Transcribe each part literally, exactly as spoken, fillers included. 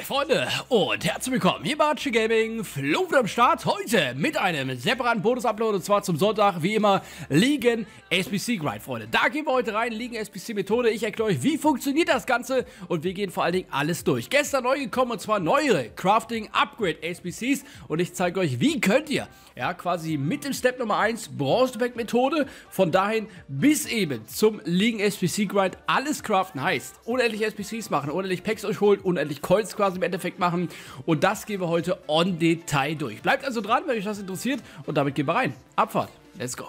Freunde und herzlich willkommen hier bei Archie Gaming, Flo wieder am Start, heute mit einem separaten Bonus-Upload und zwar zum Sonntag, wie immer, Ligen S B C Grind, Freunde. Da gehen wir heute rein, Ligen S B C Methode, ich erkläre euch, wie funktioniert das Ganze und wir gehen vor allen Dingen alles durch. Gestern neu gekommen und zwar neuere Crafting Upgrade S B Cs und ich zeige euch, wie könnt ihr, ja, quasi mit dem Step Nummer eins Bronze-Pack Methode, von dahin bis eben zum Ligen S B C Grind alles craften, heißt, unendlich S B Cs machen, unendlich Packs euch holen, unendlich Coins quasi im Endeffekt machen und das gehen wir heute on Detail durch. Bleibt also dran, wenn euch das interessiert und damit gehen wir rein. Abfahrt, let's go.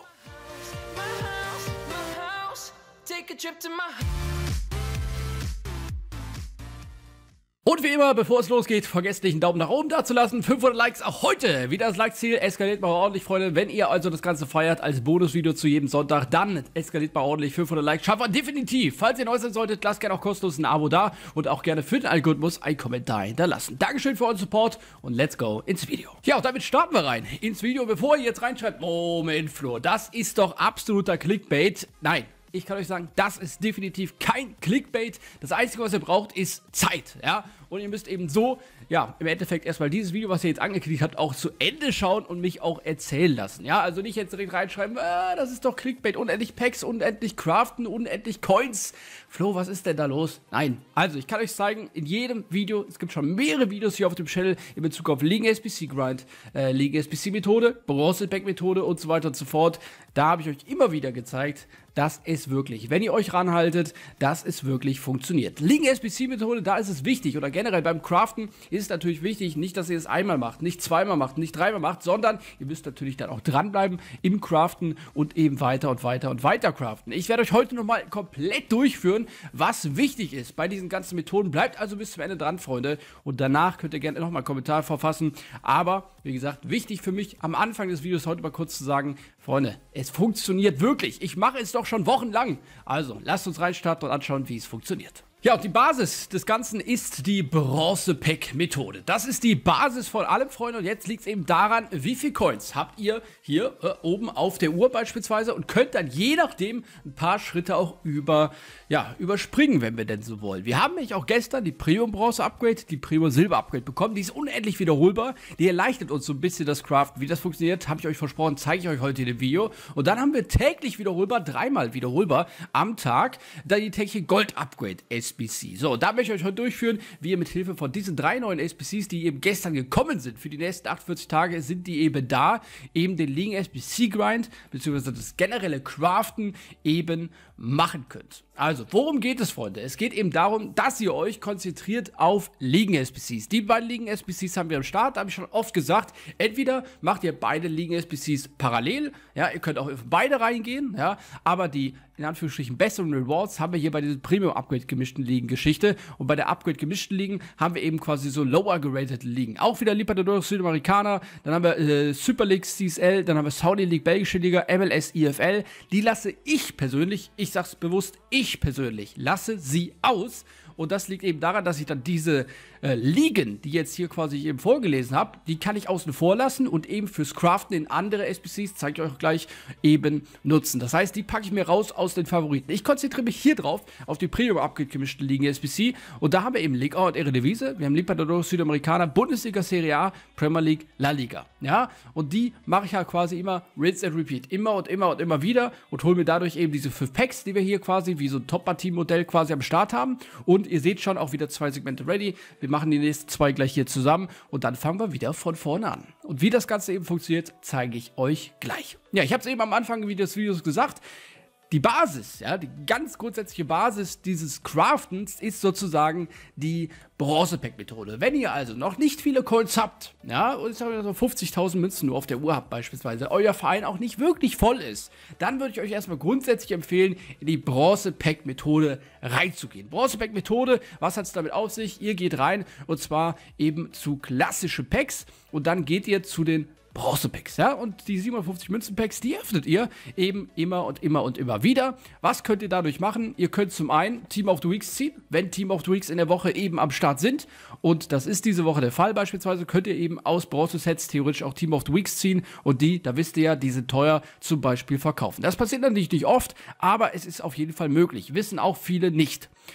Und wie immer, bevor es losgeht, vergesst nicht einen Daumen nach oben da zu lassen. fünfhundert Likes auch heute. Wieder das Like-Ziel. Eskaliert mal ordentlich, Freunde. Wenn ihr also das Ganze feiert als Bonusvideo zu jedem Sonntag, dann eskaliert mal ordentlich. fünfhundert Likes schaffen wir definitiv. Falls ihr neu sein solltet, lasst gerne auch kostenlos ein Abo da und auch gerne für den Algorithmus einen Kommentar hinterlassen. Dankeschön für euren Support und let's go ins Video. Ja, und damit starten wir rein ins Video. Bevor ihr jetzt reinschreibt, Moment, Flo, das ist doch absoluter Clickbait. Nein. Ich kann euch sagen, das ist definitiv kein Clickbait. Das Einzige, was ihr braucht, ist Zeit, ja. Und ihr müsst eben so, ja, im Endeffekt erstmal dieses Video, was ihr jetzt angeklickt habt, auch zu Ende schauen und mich auch erzählen lassen, ja. Also nicht jetzt direkt reinschreiben, äh, das ist doch Clickbait, unendlich Packs, unendlich Craften, unendlich Coins. Flo, was ist denn da los? Nein. Also, ich kann euch zeigen, in jedem Video, es gibt schon mehrere Videos hier auf dem Channel in Bezug auf Ligen S B C Grind, äh, Ligen S B C Methode, Bronze Pack Methode und so weiter und so fort. Da habe ich euch immer wieder gezeigt, dass es wirklich, wenn ihr euch ranhaltet, dass es wirklich funktioniert. Ligen S B C Methode, da ist es wichtig, oder generell beim Craften ist es natürlich wichtig, nicht, dass ihr es einmal macht, nicht zweimal macht, nicht dreimal macht, sondern ihr müsst natürlich dann auch dranbleiben im Craften und eben weiter und weiter und weiter craften. Ich werde euch heute nochmal komplett durchführen, was wichtig ist bei diesen ganzen Methoden. Bleibt also bis zum Ende dran, Freunde, und danach könnt ihr gerne nochmal einen Kommentar verfassen. Aber, wie gesagt, wichtig für mich am Anfang des Videos heute mal kurz zu sagen, Freunde, es funktioniert wirklich. Ich mache es doch schon wochenlang. Also, lasst uns reinstarten und anschauen, wie es funktioniert. Ja, und die Basis des Ganzen ist die Bronze-Pack-Methode. Das ist die Basis von allem, Freunde. Und jetzt liegt es eben daran, wie viel Coins habt ihr hier äh, oben auf der Uhr beispielsweise und könnt dann je nachdem ein paar Schritte auch über, ja, überspringen, wenn wir denn so wollen. Wir haben nämlich auch gestern die Premium-Bronze-Upgrade, die Premium-Silber-Upgrade bekommen. Die ist unendlich wiederholbar. Die erleichtert uns so ein bisschen das Craften. Wie das funktioniert, habe ich euch versprochen, zeige ich euch heute in dem Video. Und dann haben wir täglich wiederholbar, dreimal wiederholbar am Tag, da die tägliche Gold-Upgrade S B C. So, da möchte ich euch heute durchführen, wie ihr mit Hilfe von diesen drei neuen S B Cs, die eben gestern gekommen sind, für die nächsten achtundvierzig Tage, sind die eben da, eben den Ligen S B C Grind, beziehungsweise das generelle Craften eben machen könnt. Also, worum geht es, Freunde? Es geht eben darum, dass ihr euch konzentriert auf Ligen S B Cs. Die beiden Ligen S B Cs haben wir am Start, da habe ich schon oft gesagt, entweder macht ihr beide Ligen S B Cs parallel, ja, ihr könnt auch auf beide reingehen, ja, aber die, in Anführungsstrichen, besseren Rewards haben wir hier bei diesem Premium-Upgrade gemischten Ligen-Geschichte und bei der Upgrade gemischten Ligen haben wir eben quasi so lower geratete Ligen. Auch wieder Libertadores Südamericana, dann haben wir äh, Super League C S L, dann haben wir Saudi League Belgische Liga, M L S I F L. Die lasse ich persönlich, ich sag's bewusst, ich persönlich lasse sie aus. Und das liegt eben daran, dass ich dann diese äh, Ligen, die jetzt hier quasi eben vorgelesen habe, die kann ich außen vor lassen und eben fürs Craften in andere S B Cs, zeige ich euch gleich, eben nutzen. Das heißt, die packe ich mir raus aus den Favoriten. Ich konzentriere mich hier drauf, auf die Premium-Upgrade gemischten Ligen S B C. Und da haben wir eben Liga und Eredivisie, wir haben Libertadores Südamericana, Bundesliga, Serie A, Premier League, La Liga. Ja, und die mache ich halt quasi immer Rinse and Repeat. Immer und immer und immer wieder und hole mir dadurch eben diese fünf Packs, die wir hier quasi wie so ein Top-Team-Modell quasi am Start haben. Und ihr seht schon, auch wieder zwei Segmente ready. Wir machen die nächsten zwei gleich hier zusammen und dann fangen wir wieder von vorne an. Und wie das Ganze eben funktioniert, zeige ich euch gleich. Ja, ich habe es eben am Anfang des Videos gesagt. Die Basis, ja, die ganz grundsätzliche Basis dieses Craftens ist sozusagen die Bronze-Pack-Methode. Wenn ihr also noch nicht viele Coins habt, ja, und ich sage so fünfzigtausend Münzen nur auf der Uhr habt beispielsweise, euer Verein auch nicht wirklich voll ist, dann würde ich euch erstmal grundsätzlich empfehlen, in die Bronze-Pack-Methode reinzugehen. Bronze-Pack-Methode, was hat es damit auf sich? Ihr geht rein und zwar eben zu klassische Packs und dann geht ihr zu den Bronze-Packs, ja, und die siebenundfünfzig Münzen-Packs, die öffnet ihr eben immer und immer und immer wieder. Was könnt ihr dadurch machen? Ihr könnt zum einen Team of the Weeks ziehen, wenn Team of the Weeks in der Woche eben am Start sind und das ist diese Woche der Fall beispielsweise, könnt ihr eben aus Bronze-Sets theoretisch auch Team of the Weeks ziehen und die, da wisst ihr ja, die sind teuer, zum Beispiel verkaufen. Das passiert natürlich nicht oft, aber es ist auf jeden Fall möglich, wissen auch viele nicht.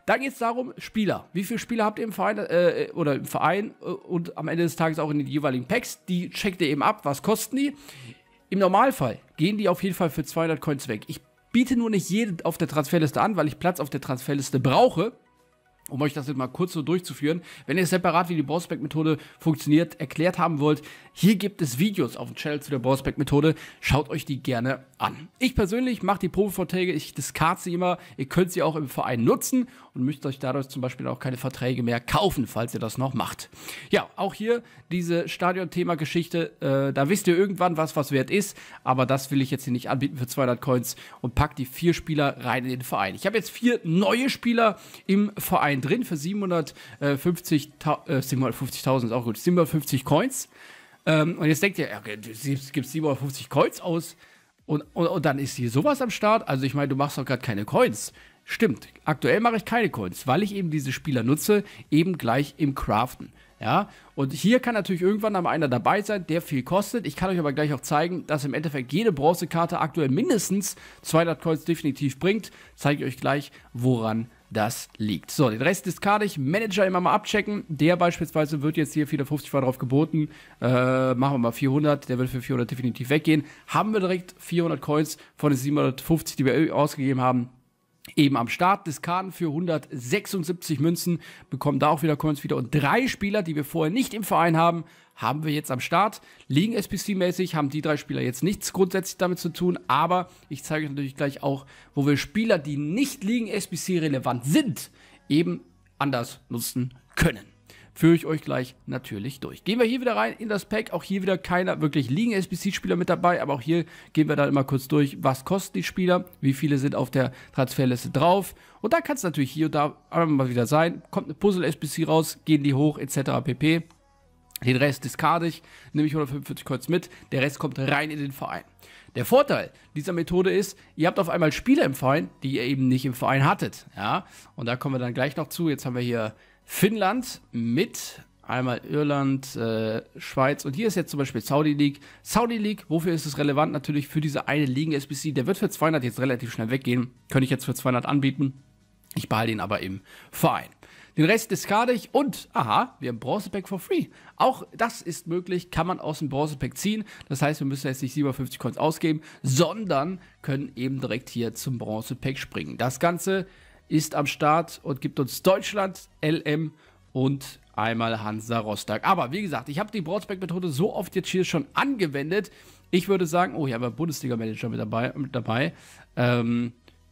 Dann geht es darum, Spieler. Wie viele Spieler habt ihr im Verein äh, oder im Verein äh, und am Ende des Tages auch in den jeweiligen Packs? Die checkt ihr eben ab, was kosten die? Im Normalfall gehen die auf jeden Fall für zweihundert Coins weg. Ich biete nur nicht jede auf der Transferliste an, weil ich Platz auf der Transferliste brauche. Um euch das jetzt mal kurz so durchzuführen. Wenn ihr separat, wie die Bounceback-Methode funktioniert, erklärt haben wollt, hier gibt es Videos auf dem Channel zu der Bounceback-Methode. Schaut euch die gerne an. Ich persönlich mache die Probeverträge, ich discard sie immer. Ihr könnt sie auch im Verein nutzen und müsst euch dadurch zum Beispiel auch keine Verträge mehr kaufen, falls ihr das noch macht. Ja, auch hier diese Stadion-Thema-Geschichte. Äh, da wisst ihr irgendwann, was was wert ist. Aber das will ich jetzt hier nicht anbieten für zweihundert Coins und packt die vier Spieler rein in den Verein. Ich habe jetzt vier neue Spieler im Verein drin für siebenhundertfünfzigtausend, äh, siebenhundertfünfzigtausend ist auch gut, siebenhundertfünfzig Coins. Ähm, und jetzt denkt ihr, okay, du gibst siebenhundertfünfzig Coins aus und, und, und dann ist hier sowas am Start. Also ich meine, du machst doch gerade keine Coins. Stimmt, aktuell mache ich keine Coins, weil ich eben diese Spieler nutze, eben gleich im Craften. Ja, und hier kann natürlich irgendwann mal einer dabei sein, der viel kostet. Ich kann euch aber gleich auch zeigen, dass im Endeffekt jede Bronzekarte aktuell mindestens zweihundert Coins definitiv bringt. Zeige ich euch gleich, woran das liegt. So, den Rest discard ich. Manager immer mal abchecken. Der beispielsweise wird jetzt hier vierhundertfünfzig war drauf geboten. Äh, machen wir mal vierhundert. Der wird für vierhundert definitiv weggehen. Haben wir direkt vierhundert Coins von den siebenhundertfünfzig, die wir ausgegeben haben, eben am Start. Discarden für hundertsechsundsiebzig Münzen, bekommen da auch wieder Coins wieder. Und drei Spieler, die wir vorher nicht im Verein haben, haben wir jetzt am Start. Liegen S P C-mäßig, haben die drei Spieler jetzt nichts grundsätzlich damit zu tun, aber ich zeige euch natürlich gleich auch, wo wir Spieler, die nicht Ligen S P C-relevant sind, eben anders nutzen können. Führe ich euch gleich natürlich durch. Gehen wir hier wieder rein in das Pack. Auch hier wieder keiner wirklich Ligen-S B C-Spieler mit dabei. Aber auch hier gehen wir dann immer kurz durch, was kosten die Spieler, wie viele sind auf der Transferliste drauf. Und da kann es natürlich hier und da einmal mal wieder sein. Kommt eine Puzzle-S B C raus, gehen die hoch, et cetera pp. Den Rest discard ich, nehme ich hundertfünfundvierzig Coins mit. Der Rest kommt rein in den Verein. Der Vorteil dieser Methode ist, ihr habt auf einmal Spieler im Verein, die ihr eben nicht im Verein hattet. Ja? Und da kommen wir dann gleich noch zu. Jetzt haben wir hier Finnland mit einmal Irland, äh, Schweiz und hier ist jetzt zum Beispiel Saudi League. Saudi League, wofür ist es relevant? Natürlich für diese eine Ligen-S B C. Der wird für zweihundert jetzt relativ schnell weggehen. Könnte ich jetzt für zweihundert anbieten. Ich behalte ihn aber im Verein. Den Rest discard ich und, aha, wir haben Bronzepack for free. Auch das ist möglich, kann man aus dem Bronzepack ziehen. Das heißt, wir müssen jetzt nicht siebenundfünfzig Coins ausgeben, sondern können eben direkt hier zum Bronzepack springen. Das Ganze ist am Start und gibt uns Deutschland, L M und einmal Hansa Rostock. Aber wie gesagt, ich habe die Bronzepack-Methode so oft jetzt hier schon angewendet. Ich würde sagen, oh, hier haben wir Bundesliga-Manager mit dabei. Mit dabei. Ähm,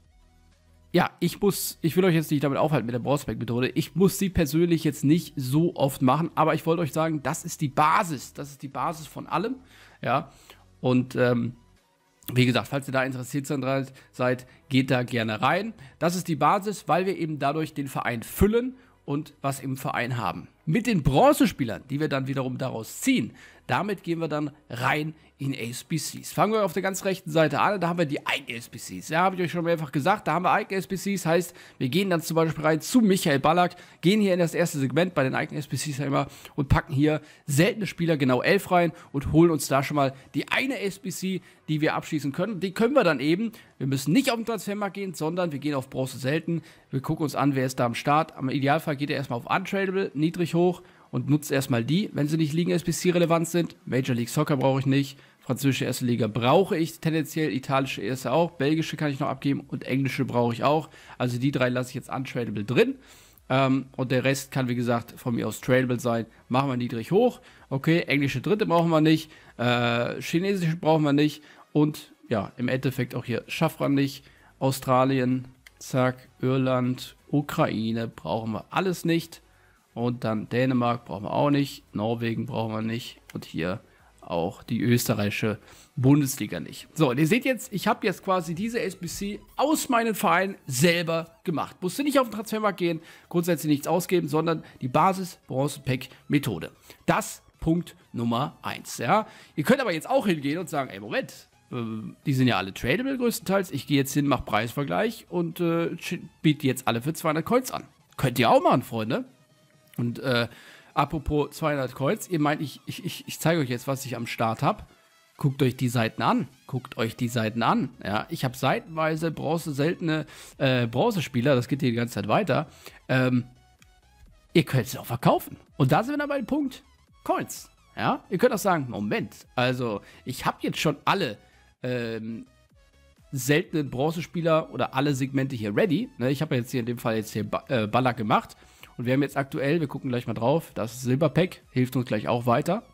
ja, ich muss, ich will euch jetzt nicht damit aufhalten mit der Bronzepack-Methode. Ich muss sie persönlich jetzt nicht so oft machen, aber ich wollte euch sagen, das ist die Basis. Das ist die Basis von allem. Ja, und ähm, wie gesagt, falls ihr da interessiert seid, geht da gerne rein. Das ist die Basis, weil wir eben dadurch den Verein füllen und was im Verein haben. Mit den Bronzespielern, die wir dann wiederum daraus ziehen, damit gehen wir dann rein in S B Cs. Fangen wir auf der ganz rechten Seite an, da haben wir die Eigen-S B Cs. Ja, habe ich euch schon mehrfach gesagt, da haben wir Eigen-S B Cs, heißt, wir gehen dann zum Beispiel rein zu Michael Ballack, gehen hier in das erste Segment bei den Eigen-S B Cs immer und packen hier seltene Spieler, genau elf rein und holen uns da schon mal die eine S B C, die wir abschließen können. Die können wir dann eben, wir müssen nicht auf den Transfermarkt gehen, sondern wir gehen auf Bronze selten. Wir gucken uns an, wer ist da am Start. Am Idealfall geht er erstmal auf Untradable, niedrig hoch und nutzt erstmal die, wenn sie nicht Ligen-S B C-relevant sind. Major League Soccer brauche ich nicht. Französische erste Liga brauche ich tendenziell, italienische erste auch, belgische kann ich noch abgeben und englische brauche ich auch. Also die drei lasse ich jetzt untradable drin. Ähm, und der Rest kann, wie gesagt, von mir aus tradable sein. Machen wir niedrig hoch. Okay, englische dritte brauchen wir nicht. Äh, chinesische brauchen wir nicht. Und ja, im Endeffekt auch hier Schaffran nicht. Australien, zack, Irland, Ukraine brauchen wir alles nicht. Und dann Dänemark brauchen wir auch nicht. Norwegen brauchen wir nicht. Und hier auch die österreichische Bundesliga nicht. So, und ihr seht jetzt, ich habe jetzt quasi diese S B C aus meinem Verein selber gemacht. Musste nicht auf den Transfermarkt gehen, grundsätzlich nichts ausgeben, sondern die Basis-Bronze-Pack-Methode. Das Punkt Nummer eins. Ja? Ihr könnt aber jetzt auch hingehen und sagen, ey, Moment, äh, die sind ja alle tradable größtenteils. Ich gehe jetzt hin, mache Preisvergleich und äh, biete jetzt alle für zweihundert Coins an. Könnt ihr auch machen, Freunde. Und äh, apropos zweihundert Coins, ihr meint, ich, ich, ich zeige euch jetzt, was ich am Start habe. guckt euch die Seiten an. Guckt euch die Seiten an. Ja, ich habe seitenweise Bronze, seltene äh, Bronzespieler. Das geht hier die ganze Zeit weiter. Ähm, ihr könnt es auch verkaufen. Und da sind wir dann bei dem Punkt Coins. Ja, ihr könnt auch sagen, Moment, also ich habe jetzt schon alle ähm, seltenen Bronzespieler oder alle Segmente hier ready. Ne, ich habe jetzt hier in dem Fall jetzt hier ba äh, Ballack gemacht. Und wir haben jetzt aktuell, wir gucken gleich mal drauf, das Silberpack hilft uns gleich auch weiter.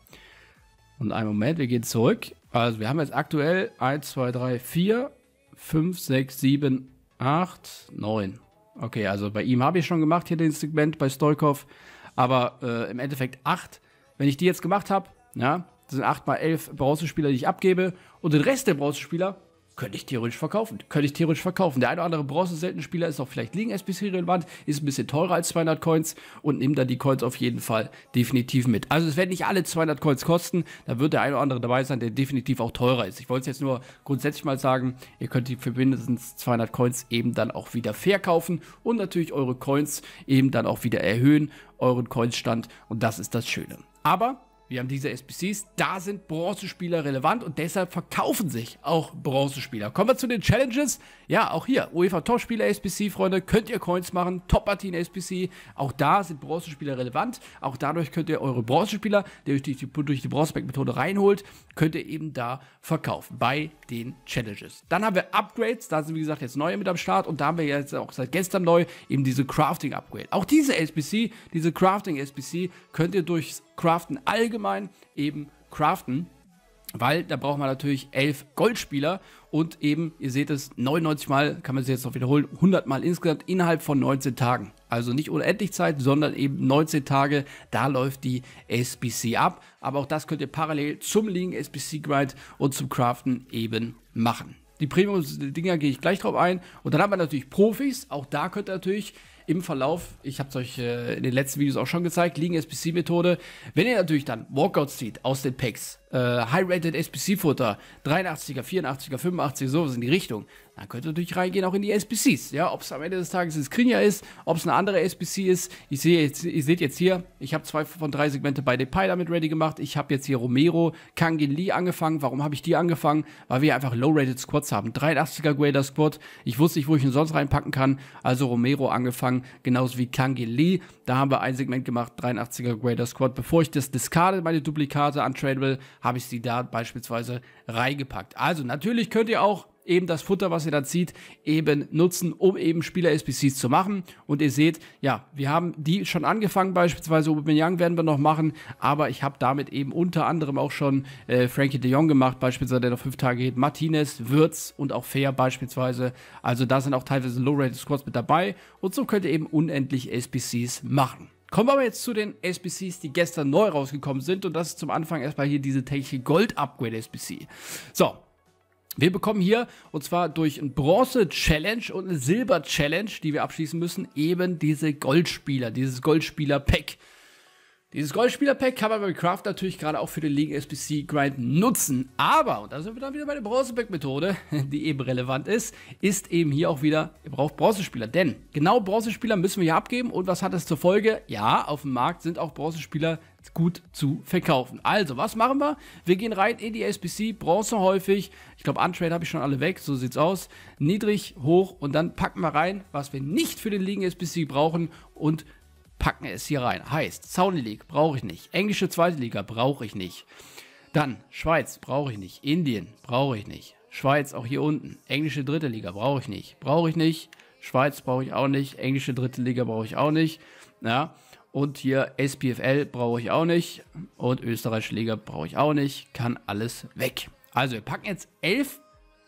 Und einen Moment, wir gehen zurück. Also wir haben jetzt aktuell eins, zwei, drei, vier, fünf, sechs, sieben, acht, neun. Okay, also bei ihm habe ich schon gemacht hier den Segment bei Stoikov. Aber äh, im Endeffekt acht. Wenn ich die jetzt gemacht habe, ja, das sind acht mal elf Bronzespieler, die ich abgebe. Und den Rest der Bronzespieler könnte ich theoretisch verkaufen. Könnte ich theoretisch verkaufen. Der eine oder andere Bronze-Seltenspieler ist auch vielleicht Ligen-S B C relevant, ist ein bisschen teurer als zweihundert Coins und nimmt dann die Coins auf jeden Fall definitiv mit. Also es werden nicht alle zweihundert Coins kosten, da wird der eine oder andere dabei sein, der definitiv auch teurer ist. Ich wollte es jetzt nur grundsätzlich mal sagen, ihr könnt die für mindestens zweihundert Coins eben dann auch wieder verkaufen und natürlich eure Coins eben dann auch wieder erhöhen, euren Coinsstand, und das ist das Schöne. Aber wir haben diese S B Cs, da sind Bronzespieler relevant und deshalb verkaufen sich auch Bronzespieler. Kommen wir zu den Challenges. Ja, auch hier, UEFA Topspieler S B C, Freunde, könnt ihr Coins machen. Top-Partien S B C, auch da sind Bronzespieler relevant. Auch dadurch könnt ihr eure Bronzespieler, die euch durch die, durch die Bronzeback-Methode reinholt, könnt ihr eben da verkaufen bei den Challenges. Dann haben wir Upgrades, da sind wie gesagt jetzt neue mit am Start und da haben wir jetzt auch seit gestern neu eben diese Crafting-Upgrade. Auch diese S B C, diese Crafting-S B C, könnt ihr durchs Craften allgemein eben craften, weil da braucht man natürlich elf Goldspieler und eben, ihr seht es, neunundneunzig Mal, kann man es jetzt noch wiederholen, hundert Mal insgesamt innerhalb von neunzehn Tagen. Also nicht unendlich Zeit, sondern eben neunzehn Tage, da läuft die S B C ab. Aber auch das könnt ihr parallel zum Ligen-S B C-Grind und zum Craften eben machen. Die Premium-Dinger gehe ich gleich drauf ein. Und dann haben wir natürlich Profis, auch da könnt ihr natürlich im Verlauf, ich habe es euch äh, in den letzten Videos auch schon gezeigt, Ligen-S B C-Methode. Wenn ihr natürlich dann Walkouts zieht aus den Packs, äh, High-Rated S B C-Futter, dreiundachtziger, vierundachtziger, fünfundachtziger, sowas in die Richtung, dann könnt ihr natürlich reingehen auch in die S B Cs. Ja, ob es am Ende des Tages ein Skriniar ist, ob es eine andere S B C ist. Ich sehe jetzt, ihr seht jetzt hier, ich habe zwei von drei Segmente bei Depay damit ready gemacht. Ich habe jetzt hier Romero, Kangin Lee angefangen. Warum habe ich die angefangen? Weil wir einfach Low-Rated Squads haben. dreiundachtziger Grader Squad. Ich wusste nicht, wo ich ihn sonst reinpacken kann. Also Romero angefangen, genauso wie Kangin Lee. Da haben wir ein Segment gemacht, dreiundachtziger Grader Squad. Bevor ich das discarde, meine Duplikate untradable, habe ich sie da beispielsweise reingepackt. Also natürlich könnt ihr auch eben das Futter, was ihr da zieht, eben nutzen, um eben Spieler-S B Cs zu machen. Und ihr seht, ja, wir haben die schon angefangen, beispielsweise Aubameyang werden wir noch machen, aber ich habe damit eben unter anderem auch schon äh, Frankie de Jong gemacht, beispielsweise, der noch fünf Tage geht, Martinez, Würz und auch Fair beispielsweise. Also da sind auch teilweise Low-Rated Squads mit dabei und so könnt ihr eben unendlich S B Cs machen. Kommen wir aber jetzt zu den S B Cs, die gestern neu rausgekommen sind, und das ist zum Anfang erstmal hier diese tägliche Gold-Upgrade S B C. So. Wir bekommen hier, und zwar durch ein Bronze-Challenge und eine Silber-Challenge, die wir abschließen müssen, eben diese Goldspieler, dieses Goldspieler-Pack. Dieses Goldspieler-Pack kann man bei Craft natürlich gerade auch für den Ligen-S B C-Grind nutzen. Aber, und da sind wir dann wieder bei der Bronze-Pack-Methode, die eben relevant ist, ist eben hier auch wieder, ihr braucht Bronzespieler. Denn genau Bronzespieler müssen wir hier abgeben. Und was hat das zur Folge? Ja, auf dem Markt sind auch Bronzespieler gut zu verkaufen. Also, was machen wir? Wir gehen rein in die S B C, Bronze häufig. Ich glaube, Untrade habe ich schon alle weg, so sieht's aus. Niedrig, hoch, und dann packen wir rein, was wir nicht für den Ligen-S B C brauchen, und packen es hier rein. Heißt, Saudi League brauche ich nicht. Englische zweite Liga brauche ich nicht. Dann Schweiz brauche ich nicht. Indien brauche ich nicht. Schweiz auch hier unten. Englische dritte Liga brauche ich nicht. Brauche ich nicht. Schweiz brauche ich auch nicht. Englische dritte Liga brauche ich auch nicht. Ja. Und hier S P F L brauche ich auch nicht. Und österreichische Liga brauche ich auch nicht. Kann alles weg. Also wir packen jetzt elf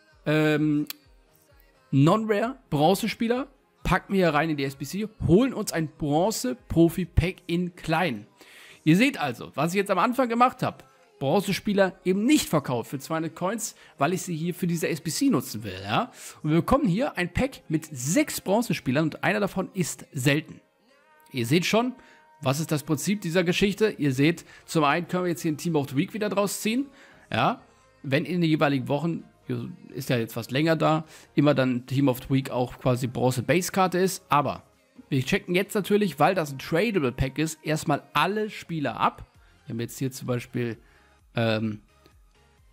ähm, Non-Rare Bronzespieler. Packen wir hier rein in die S B C, holen uns ein Bronze-Profi-Pack in klein. Ihr seht also, was ich jetzt am Anfang gemacht habe. Bronzespieler eben nicht verkauft für zweihundert Coins, weil ich sie hier für diese S B C nutzen will. Ja? Und wir bekommen hier ein Pack mit sechs Bronzespielern und einer davon ist selten. Ihr seht schon, was ist das Prinzip dieser Geschichte? Ihr seht, zum einen können wir jetzt hier ein Team of the Week wieder draus ziehen. Ja? Wenn in den jeweiligen Wochen, ist ja jetzt fast länger da, immer dann Team of the Week auch quasi Bronze-Base-Karte ist. Aber wir checken jetzt natürlich, weil das ein Tradable Pack ist, erstmal alle Spieler ab. Wir haben jetzt hier zum Beispiel, ähm,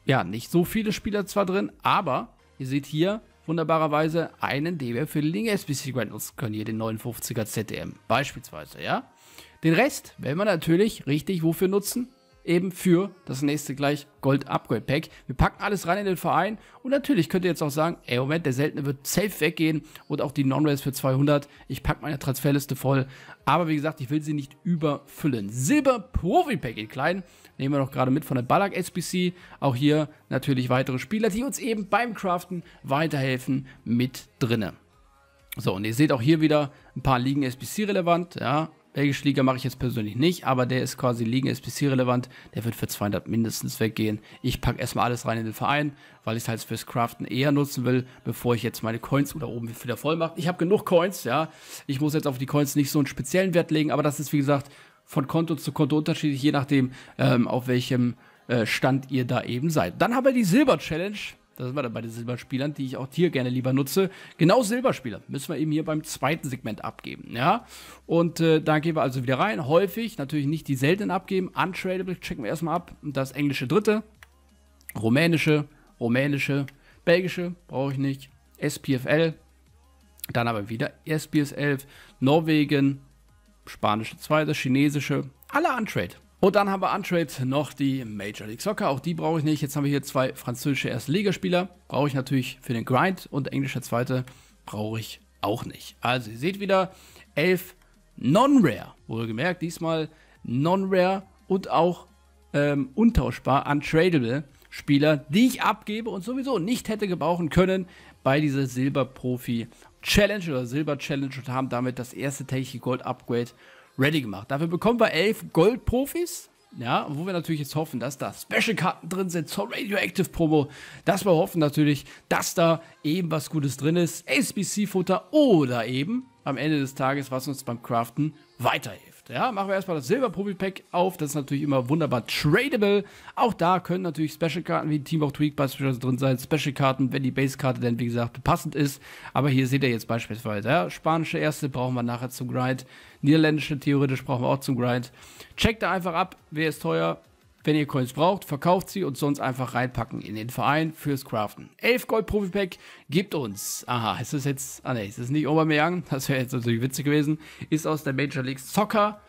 ja, nicht so viele Spieler zwar drin, aber ihr seht hier wunderbarerweise einen, den wir für den Link S B C Grind nutzen können, hier den neunundfünfziger Z D M beispielsweise, ja. Den Rest werden wir natürlich richtig wofür nutzen? Eben für das nächste gleich Gold Upgrade Pack. Wir packen alles rein in den Verein und natürlich könnt ihr jetzt auch sagen, ey Moment, der Seltene wird safe weggehen und auch die Non-Rares für zweihundert. Ich packe meine Transferliste voll, aber wie gesagt, ich will sie nicht überfüllen. Silber Profi Pack in klein, nehmen wir noch gerade mit von der Ballack S B C. Auch hier natürlich weitere Spieler, die uns eben beim Craften weiterhelfen mit drinne. So, und ihr seht auch hier wieder ein paar Ligen S B C relevant, ja. Belgische Liga mache ich jetzt persönlich nicht, aber der ist quasi Ligen-S B C-relevant. Der wird für zweihundert mindestens weggehen. Ich packe erstmal alles rein in den Verein, weil ich es halt fürs Craften eher nutzen will, bevor ich jetzt meine Coins oder oben wieder voll mache. Ich habe genug Coins, ja. Ich muss jetzt auf die Coins nicht so einen speziellen Wert legen, aber das ist, wie gesagt, von Konto zu Konto unterschiedlich, je nachdem, ähm, auf welchem äh, Stand ihr da eben seid. Dann haben wir die Silber-Challenge. Da sind wir dann bei den Silberspielern, die ich auch hier gerne lieber nutze. Genau Silberspieler müssen wir eben hier beim zweiten Segment abgeben, ja. Und äh, da gehen wir also wieder rein. Häufig natürlich nicht die seltenen abgeben. Untradable checken wir erstmal ab. Und das englische dritte, rumänische, rumänische, belgische brauche ich nicht. S P F L, dann aber wieder S P S elf, Norwegen, spanische zweite, chinesische, alle untrade. Und dann haben wir untrade noch die Major League Soccer, auch die brauche ich nicht. Jetzt haben wir hier zwei französische Erstligaspieler, brauche ich natürlich für den Grind und englische zweite brauche ich auch nicht. Also ihr seht wieder elf Non-Rare, wohlgemerkt, diesmal Non-Rare und auch ähm, untauschbar, untradable Spieler, die ich abgebe und sowieso nicht hätte gebrauchen können bei dieser Silber-Profi-Challenge oder Silber-Challenge und haben damit das erste tägliche Gold-Upgrade ready gemacht. Dafür bekommen wir elf Gold-Profis, ja, wo wir natürlich jetzt hoffen, dass da Special-Karten drin sind zur Radioactive-Promo, dass wir hoffen natürlich, dass da eben was Gutes drin ist, S B C-Futter oder eben am Ende des Tages, was uns beim Craften weiterhilft. Ja, machen wir erstmal das Silber-Profi-Pack auf, das ist natürlich immer wunderbar tradable. Auch da können natürlich Special-Karten wie Team of Tweak beispielsweise drin sein, Special-Karten, wenn die Base-Karte denn, wie gesagt, passend ist. Aber hier seht ihr jetzt beispielsweise, ja, spanische erste brauchen wir nachher zum Grind, niederländische theoretisch brauchen wir auch zum Grind. Checkt da einfach ab, wer ist teuer. Wenn ihr Coins braucht, verkauft sie und sonst einfach reinpacken in den Verein fürs Craften. elf Gold Profi-Pack gibt uns. Aha, ist das jetzt. Ah ne, ist das nicht Aubameyang? Das wäre jetzt natürlich witzig gewesen. Ist aus der Major League Soccer.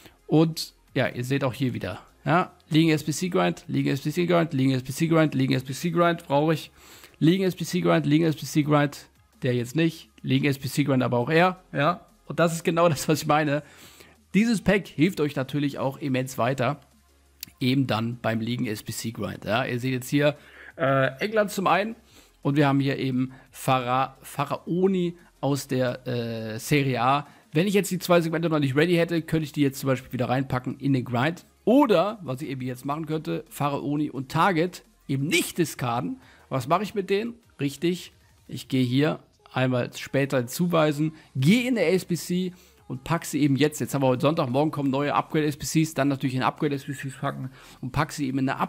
Und ja, ihr seht auch hier wieder. Ja, Ligen S B C Grind, Ligen S B C Grind, Ligen S B C Grind, Ligen S B C Grind brauche ich. Ligen S B C Grind, Ligen S B C Grind, der jetzt nicht. Ligen S B C Grind aber auch er. Ja, und das ist genau das, was ich meine. Dieses Pack hilft euch natürlich auch immens weiter. Eben dann beim Ligen S B C Grind. Ja, ihr seht jetzt hier äh, England zum einen und wir haben hier eben Phara Pharaoni aus der äh, Serie A. Wenn ich jetzt die zwei Segmente noch nicht ready hätte, könnte ich die jetzt zum Beispiel wieder reinpacken in den Grind. Oder, was ich eben jetzt machen könnte, Pharaoni und Target eben nicht discarden. Was mache ich mit denen? Richtig, ich gehe hier einmal später zuweisen, gehe in der S B C und packe sie eben jetzt, jetzt haben wir heute Sonntag, morgen kommen neue Upgrade-S B Cs, dann natürlich in Upgrade-S B Cs packen und packe sie eben in eine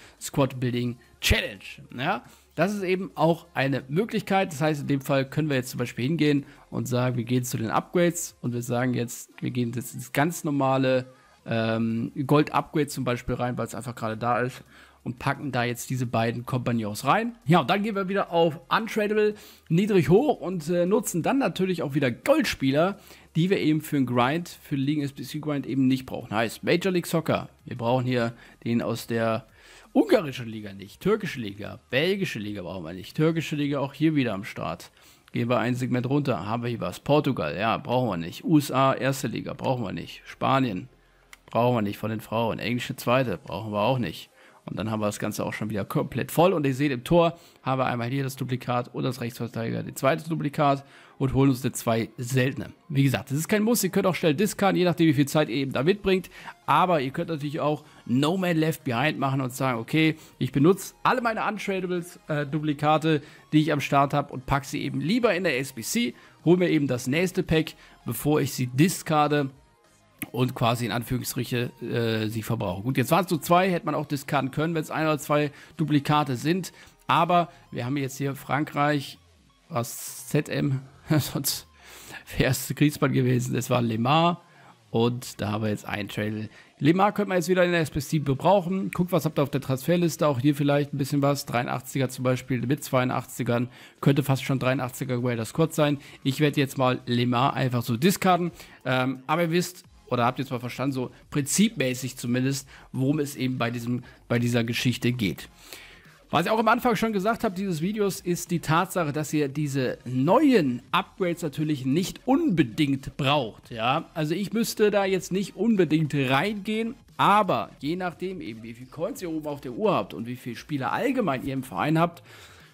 Upgrade-Squad-Building-Challenge. Ja, das ist eben auch eine Möglichkeit, das heißt, in dem Fall können wir jetzt zum Beispiel hingehen und sagen, wir gehen zu den Upgrades und wir sagen jetzt, wir gehen jetzt ins ganz normale ähm, Gold-Upgrade zum Beispiel rein, weil es einfach gerade da ist und packen da jetzt diese beiden Kompagnons rein. Ja, und dann gehen wir wieder auf Untradable, niedrig hoch und äh, nutzen dann natürlich auch wieder Goldspieler, die wir eben für den Grind, für den Ligen S B C Grind eben nicht brauchen. Heißt Major League Soccer, wir brauchen hier den aus der ungarischen Liga nicht, türkische Liga, belgische Liga brauchen wir nicht, türkische Liga auch hier wieder am Start. Gehen wir ein Segment runter, haben wir hier was, Portugal, ja, brauchen wir nicht, U S A, erste Liga, brauchen wir nicht, Spanien, brauchen wir nicht von den Frauen, englische zweite, brauchen wir auch nicht. Und dann haben wir das Ganze auch schon wieder komplett voll. Und ihr seht, im Tor haben wir einmal hier das Duplikat und das Rechtsverteidiger, das zweite Duplikat und holen uns die zwei seltene. Wie gesagt, das ist kein Muss. Ihr könnt auch schnell discarden, je nachdem, wie viel Zeit ihr eben da mitbringt. Aber ihr könnt natürlich auch No Man Left Behind machen und sagen, okay, ich benutze alle meine Untradables äh, Duplikate, die ich am Start habe und packe sie eben lieber in der S B C, hole mir eben das nächste Pack, bevor ich sie discarde und quasi in Anführungsstriche äh, sie verbrauchen. Gut, jetzt waren es nur zwei, hätte man auch discarden können, wenn es ein oder zwei Duplikate sind. Aber wir haben jetzt hier Frankreich, was Z M, sonst wäre es Kriegsmann gewesen, es war Lemar. Und da haben wir jetzt einen Trail Lemar könnte man jetzt wieder in der S P C gebrauchen. Guckt, was habt ihr auf der Transferliste. Auch hier vielleicht ein bisschen was. dreiundachtziger zum Beispiel mit zweiundachtzigern. Könnte fast schon dreiundachtziger Greater Squad sein. Ich werde jetzt mal Lemar einfach so discarden. Ähm, aber ihr wisst, oder habt jetzt mal verstanden, so prinzipmäßig zumindest, worum es eben bei, diesem, bei dieser Geschichte geht. Was ich auch am Anfang schon gesagt habe dieses Videos, ist die Tatsache, dass ihr diese neuen Upgrades natürlich nicht unbedingt braucht. Ja? Also ich müsste da jetzt nicht unbedingt reingehen, aber je nachdem eben, wie viel Coins ihr oben auf der Uhr habt und wie viele Spieler allgemein ihr im Verein habt,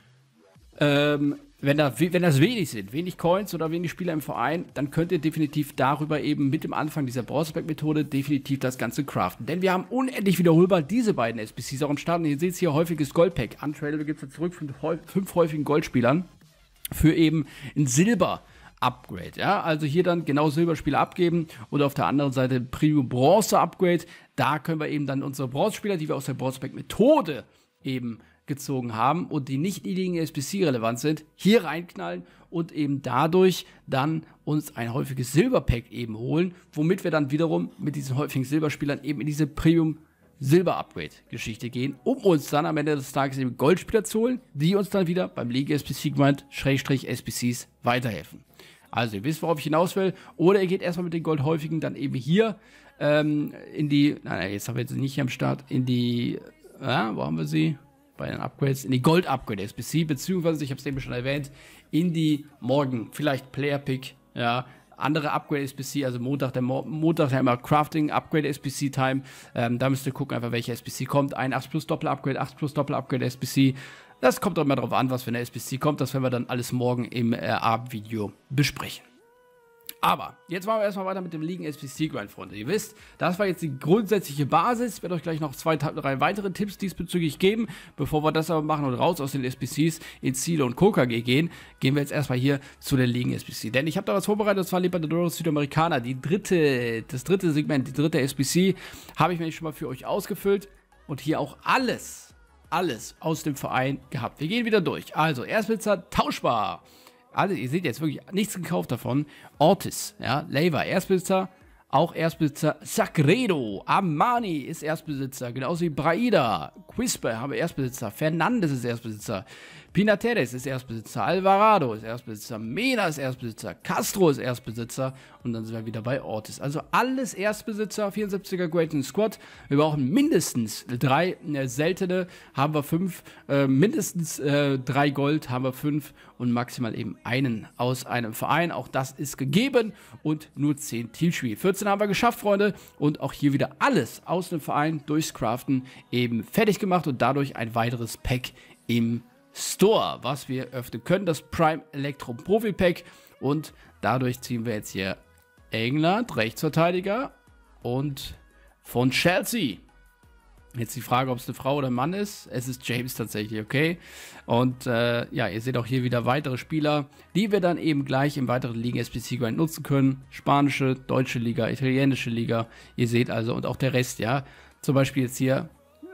ähm, wenn, da, wenn das wenig sind, wenig Coins oder wenig Spieler im Verein, dann könnt ihr definitiv darüber eben mit dem Anfang dieser Bronzeback-Methode definitiv das Ganze craften. Denn wir haben unendlich wiederholbar diese beiden S P Cs auch am Start. Und ihr seht hier häufiges Goldpack. Untradable gibt es zurück von fünf häufigen Goldspielern für eben ein Silber-Upgrade. Ja? Also hier dann genau Silberspieler abgeben und auf der anderen Seite Premium-Bronze-Upgrade. Da können wir eben dann unsere Bronzespieler, die wir aus der Bronzeback-Methode eben gezogen haben und die nicht niedrigen S P C relevant sind, hier reinknallen und eben dadurch dann uns ein häufiges Silberpack eben holen, womit wir dann wiederum mit diesen häufigen Silberspielern eben in diese Premium Silber Upgrade Geschichte gehen, um uns dann am Ende des Tages eben Goldspieler zu holen, die uns dann wieder beim League S P C Grind Schrägstrich S P Cs weiterhelfen. Also ihr wisst, worauf ich hinaus will, oder ihr geht erstmal mit den Goldhäufigen dann eben hier ähm, in die, nein, jetzt haben wir jetzt nicht hier am Start, in die, ja, wo haben wir sie? Bei den Upgrades, in die Gold-Upgrade S P C, beziehungsweise, ich habe es eben schon erwähnt, in die morgen, vielleicht Player-Pick, ja, andere Upgrade S P C, also Montag, der Mo Montag ja immer Crafting, Upgrade S P C Time, ähm, da müsst ihr gucken, einfach welche S P C kommt, ein acht plus Doppel-Upgrade, acht plus Doppel-Upgrade S P C, das kommt doch immer darauf an, was für eine S P C kommt, das werden wir dann alles morgen im äh, Abendvideo besprechen. Aber jetzt machen wir erstmal weiter mit dem Ligen S P C Grind, Freunde. Ihr wisst, das war jetzt die grundsätzliche Basis. Ich werde euch gleich noch zwei, drei weitere Tipps diesbezüglich geben. Bevor wir das aber machen und raus aus den S P Cs in Ziele und K K G gehen, gehen wir jetzt erstmal hier zu der Ligen S P C. Denn ich habe da was vorbereitet, das war Libertadores Südamericana. Die dritte, das dritte Segment, die dritte S P C, habe ich mir schon mal für euch ausgefüllt. Und hier auch alles, alles aus dem Verein gehabt. Wir gehen wieder durch. Also, Erstbesitzer tauschbar. Also, ihr seht jetzt wirklich nichts gekauft davon. Ortiz, ja, Leiva, Erstbesitzer, auch Erstbesitzer. Sagredo, Armani ist Erstbesitzer, genauso wie Braida. Quispe haben wir Erstbesitzer. Fernandes ist Erstbesitzer. Pinateres ist Erstbesitzer. Alvarado ist Erstbesitzer. Mena ist Erstbesitzer. Castro ist Erstbesitzer. Und dann sind wir wieder bei Ortiz. Also alles Erstbesitzer, vierundsiebziger Great Squad. Wir brauchen mindestens drei äh, seltene, haben wir fünf. Äh, mindestens äh, drei Gold, haben wir fünf. Und maximal eben einen aus einem Verein. Auch das ist gegeben. Und nur zehn Teamspiel. vierzehn haben wir geschafft, Freunde. Und auch hier wieder alles aus dem Verein durchs Craften eben fertig gemacht. Und dadurch ein weiteres Pack im Store, was wir öffnen können, das Prime Electro Profi Pack, und dadurch ziehen wir jetzt hier England, Rechtsverteidiger, und von Chelsea. Jetzt die Frage, ob es eine Frau oder ein Mann ist. Es ist James tatsächlich, okay. Und äh, ja, ihr seht auch hier wieder weitere Spieler, die wir dann eben gleich im weiteren Ligen S P C Grind nutzen können. Spanische, deutsche Liga, italienische Liga. Ihr seht also, und auch der Rest, ja. Zum Beispiel jetzt hier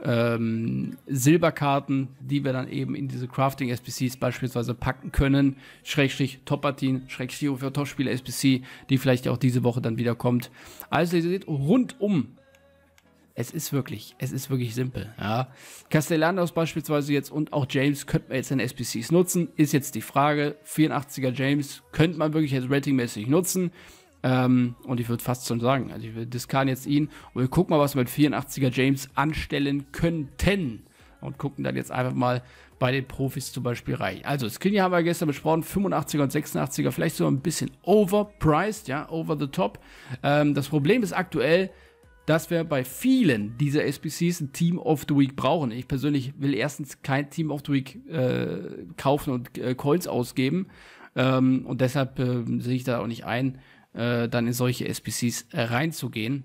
Ähm, Silberkarten, die wir dann eben in diese Crafting S P Cs beispielsweise packen können, Schrägstrich Top-Partien, Schrägstrich für Topspieler S P C, die vielleicht auch diese Woche dann wieder kommt. Also ihr seht, rundum, es ist wirklich, es ist wirklich simpel, ja. Castellanos beispielsweise jetzt und auch James könnten wir jetzt in S P Cs nutzen, ist jetzt die Frage, vierundachtziger James könnte man wirklich jetzt ratingmäßig nutzen. Ähm, und ich würde fast schon sagen, also ich will discarden jetzt ihn und wir gucken mal, was wir mit vierundachtziger James anstellen könnten. Und gucken dann jetzt einfach mal bei den Profis zum Beispiel rein. Also, Skriniar haben wir gestern besprochen, fünfundachtziger und sechsundachtziger, vielleicht so ein bisschen overpriced, ja, over the top. Ähm, das Problem ist aktuell, dass wir bei vielen dieser S P Cs ein Team of the Week brauchen. Ich persönlich will erstens kein Team of the Week äh, kaufen und äh, Coins ausgeben. Ähm, und deshalb äh, sehe ich da auch nicht ein, Äh, dann in solche S P Cs äh, reinzugehen.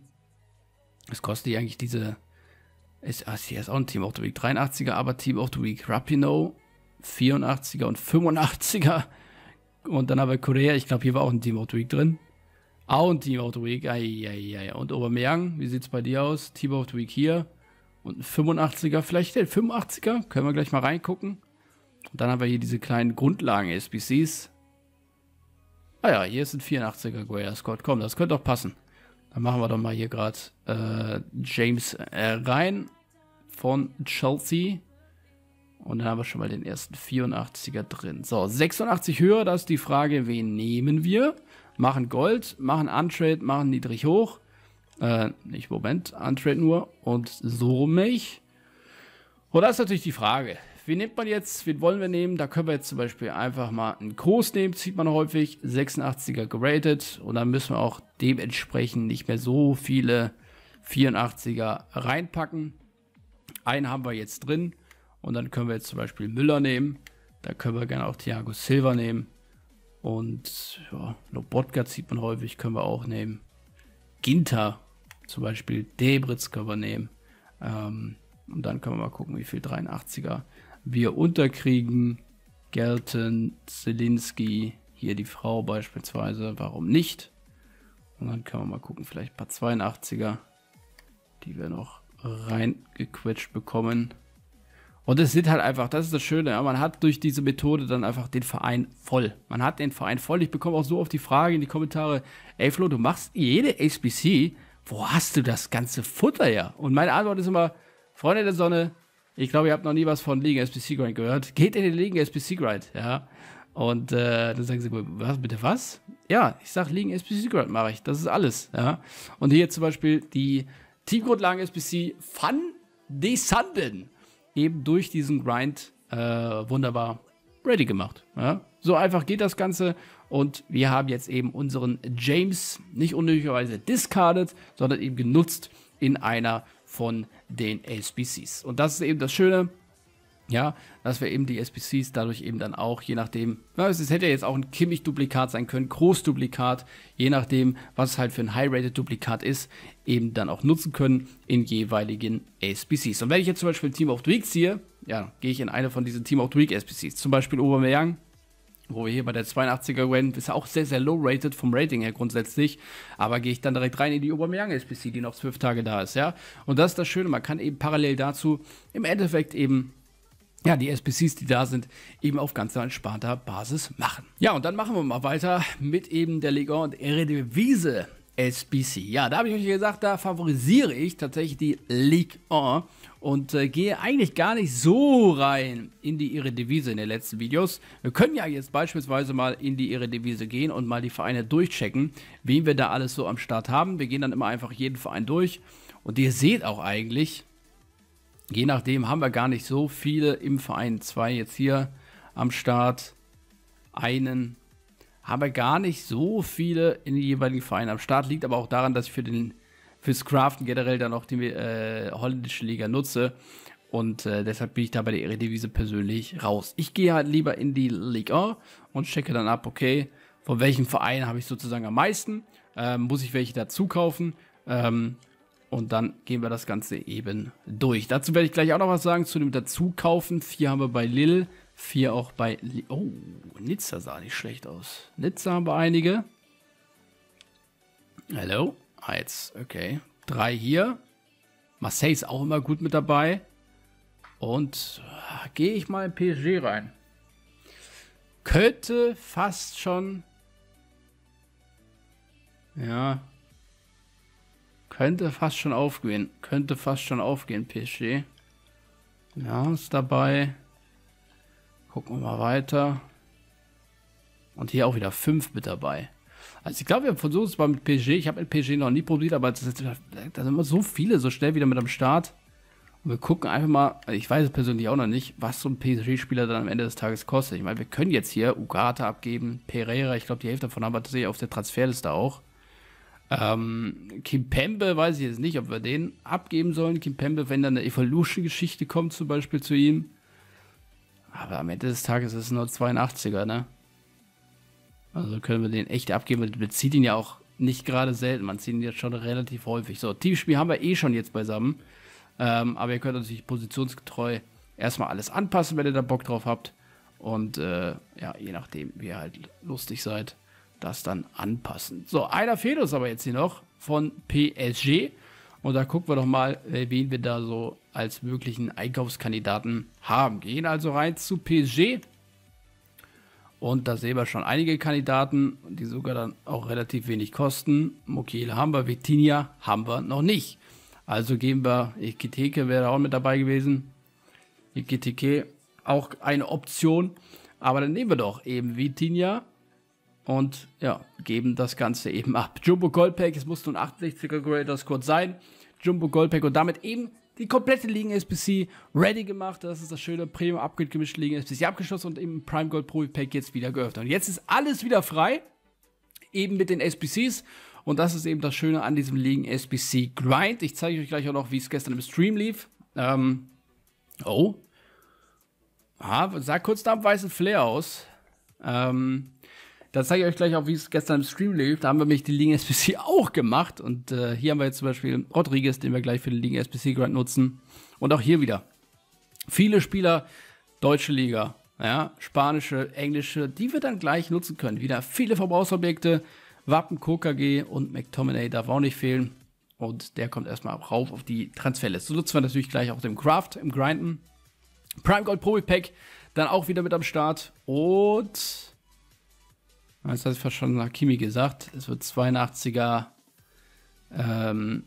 Es kostet ja eigentlich diese, ist, ah, hier ist auch ein Team of the Week, dreiundachtziger, aber Team of the Week Rapinoe, vierundachtziger und fünfundachtziger. Und dann haben wir Korea, ich glaube, hier war auch ein Team of the Week drin. Auch ein Team of the Week, ai, ai, ai. Und Aubameyang, wie sieht es bei dir aus? Team of the Week hier. Und ein fünfundachtziger, vielleicht der fünfundachtziger, können wir gleich mal reingucken. Und dann haben wir hier diese kleinen Grundlagen-S P Cs. Ah ja, hier ist ein vierundachtziger Greater Squad. Komm, das könnte doch passen. Dann machen wir doch mal hier gerade äh, James äh, rein von Chelsea. Und dann haben wir schon mal den ersten vierundachtziger drin. So, sechsundachtzig höher, das ist die Frage, wen nehmen wir? Machen Gold, machen Untrade, machen niedrig hoch. Äh, nicht Moment, Untrade nur. Und so mich. Und das ist natürlich die Frage. Wen nimmt man jetzt? Wen wollen wir nehmen? Da können wir jetzt zum Beispiel einfach mal einen Kurs nehmen, sieht man häufig. sechsundachtziger geratet. Und dann müssen wir auch dementsprechend nicht mehr so viele vierundachtziger reinpacken. Einen haben wir jetzt drin. Und dann können wir jetzt zum Beispiel Müller nehmen. Da können wir gerne auch Thiago Silva nehmen. Und ja, Lobotka sieht man häufig, können wir auch nehmen. Ginter zum Beispiel, Debritz können wir nehmen. Ähm, und dann können wir mal gucken, wie viel dreiundachtziger wir unterkriegen. Gelton, Zielinski, hier die Frau beispielsweise, warum nicht? Und dann können wir mal gucken, vielleicht ein paar zweiundachtziger, die wir noch reingequetscht bekommen. Und es sind halt einfach, das ist das Schöne, ja, man hat durch diese Methode dann einfach den Verein voll. Man hat den Verein voll. Ich bekomme auch so oft die Frage in die Kommentare, ey Flo, du machst jede S B C, wo hast du das ganze Futter her? Und meine Antwort ist immer, Freunde der Sonne, ich glaube, ihr habt noch nie was von Ligen S B C Grind gehört. Geht in den Ligen S B C Grind, ja. Und äh, dann sagen sie, was, bitte was? Ja, ich sag Ligen S B C Grind mache ich, das ist alles, ja. Und hier zum Beispiel die Teamgrundlagen S B C Van de Sanden. Eben durch diesen Grind äh, wunderbar ready gemacht. Ja? So einfach geht das Ganze und wir haben jetzt eben unseren James nicht unnötigerweise discarded, sondern eben genutzt in einer von den S B Cs. Und das ist eben das Schöne, ja, dass wir eben die S B Cs dadurch eben dann auch, je nachdem, ja, es hätte ja jetzt auch ein Kimmich-Duplikat sein können, Groß-Duplikat, je nachdem, was es halt für ein High-Rated-Duplikat ist, eben dann auch nutzen können in jeweiligen S B Cs. Und wenn ich jetzt zum Beispiel Team of the Week ziehe, ja, gehe ich in eine von diesen Team of the Week S B Cs, zum Beispiel Aubameyang, wo wir hier bei der zweiundachtziger Gwen, ist ja auch sehr, sehr low-rated vom Rating her grundsätzlich, aber gehe ich dann direkt rein in die Aubameyang S B C, die noch zwölf Tage da ist, ja. Und das ist das Schöne, man kann eben parallel dazu im Endeffekt eben ja, die S B Cs, die da sind, eben auf ganz entspannter Basis machen. Ja, und dann machen wir mal weiter mit eben der Ligue eins und Eredivisie S B C. Ja, da habe ich euch gesagt, da favorisiere ich tatsächlich die Ligue eins und äh, gehe eigentlich gar nicht so rein in die Eredivisie in den letzten Videos. Wir können ja jetzt beispielsweise mal in die Eredivisie gehen und mal die Vereine durchchecken, wen wir da alles so am Start haben. Wir gehen dann immer einfach jeden Verein durch und ihr seht auch eigentlich, je nachdem haben wir gar nicht so viele im Verein. Zwei jetzt hier am Start. Einen haben wir gar nicht so viele in den jeweiligen Vereinen am Start. Liegt aber auch daran, dass ich für den fürs Craften generell dann auch die äh, holländische Liga nutze. Und äh, deshalb bin ich da bei der Eredivisie persönlich raus. Ich gehe halt lieber in die Ligue eins und checke dann ab, okay, von welchem Verein habe ich sozusagen am meisten. Ähm, muss ich welche dazu kaufen? Ähm, Und dann gehen wir das Ganze eben durch. Dazu werde ich gleich auch noch was sagen zu dem Dazukaufen. Vier haben wir bei Lille, vier auch bei... Li oh, Nizza sah nicht schlecht aus. Nizza haben wir einige. Hallo? Ah, jetzt, okay. Drei hier. Marseille ist auch immer gut mit dabei. Und äh, gehe ich mal in P S G rein. Könnte fast schon... Ja... Könnte fast schon aufgehen. Könnte fast schon aufgehen, P S G. Ja, ist dabei. Gucken wir mal weiter. Und hier auch wieder fünf mit dabei. Also ich glaube, wir versuchen es mal mit P S G. Ich habe mit P S G noch nie probiert, aber da sind immer so viele so schnell wieder mit am Start. Und wir gucken einfach mal, ich weiß es persönlich auch noch nicht, was so ein P S G-Spieler dann am Ende des Tages kostet. Ich meine, wir können jetzt hier Ugarte abgeben, Pereira, ich glaube, die Hälfte davon haben wir tatsächlich auf der Transferliste auch. Ähm, Kimpembe, weiß ich jetzt nicht, ob wir den abgeben sollen. Kimpembe, wenn dann eine Evolution-Geschichte kommt, zum Beispiel zu ihm. Aber am Ende des Tages ist es nur zweiundachtziger, ne? Also können wir den echt abgeben. Man bezieht ihn ja auch nicht gerade selten. Man zieht ihn jetzt schon relativ häufig. So, Teamspiel haben wir eh schon jetzt beisammen. Ähm, aber ihr könnt natürlich positionsgetreu erstmal alles anpassen, wenn ihr da Bock drauf habt. Und äh, ja, je nachdem, wie ihr halt lustig seid, das dann anpassen. So, einer fehlt uns aber jetzt hier noch von P S G. Und da gucken wir doch mal, wen wir da so als möglichen Einkaufskandidaten haben. Gehen also rein zu P S G. Und da sehen wir schon einige Kandidaten, die sogar dann auch relativ wenig kosten. Mokiele haben wir, Vitinha haben wir noch nicht. Also geben wir, Ekitike wäre auch mit dabei gewesen. Ekitike auch eine Option. Aber dann nehmen wir doch eben Vitinha und ja, geben das Ganze eben ab. Jumbo Goldpack, es muss nur ein achtundsechziger Creator Squad sein. Jumbo Goldpack und damit eben die komplette Ligen-S B C ready gemacht. Das ist das schöne Premium Upgrade gemischte Ligen-S B C abgeschlossen und im Prime Gold Pro Pack jetzt wieder geöffnet. Und jetzt ist alles wieder frei, eben mit den S B Cs. Und das ist eben das Schöne an diesem Ligen-S B C Grind. Ich zeige euch gleich auch noch, wie es gestern im Stream lief. Ähm, oh. Ah, sah kurz nach einem weißen Flair aus. Ähm, da zeige ich euch gleich auch, wie es gestern im Stream lief. Da haben wir nämlich die Ligen-S B C auch gemacht. Und äh, hier haben wir jetzt zum Beispiel Rodriguez, den wir gleich für den Ligen-S B C Grind nutzen. Und auch hier wieder viele Spieler, deutsche Liga, ja, spanische, englische, die wir dann gleich nutzen können. Wieder viele Verbrauchsobjekte, Wappen, K K G und McTominay darf auch nicht fehlen. Und der kommt erstmal rauf auf die Transferliste. So nutzen wir natürlich gleich auch den Craft im Grinden. Prime Gold Pro Pack dann auch wieder mit am Start. Und jetzt habe ich fast schon Hakimi gesagt. Es wird zweiundachtziger ähm,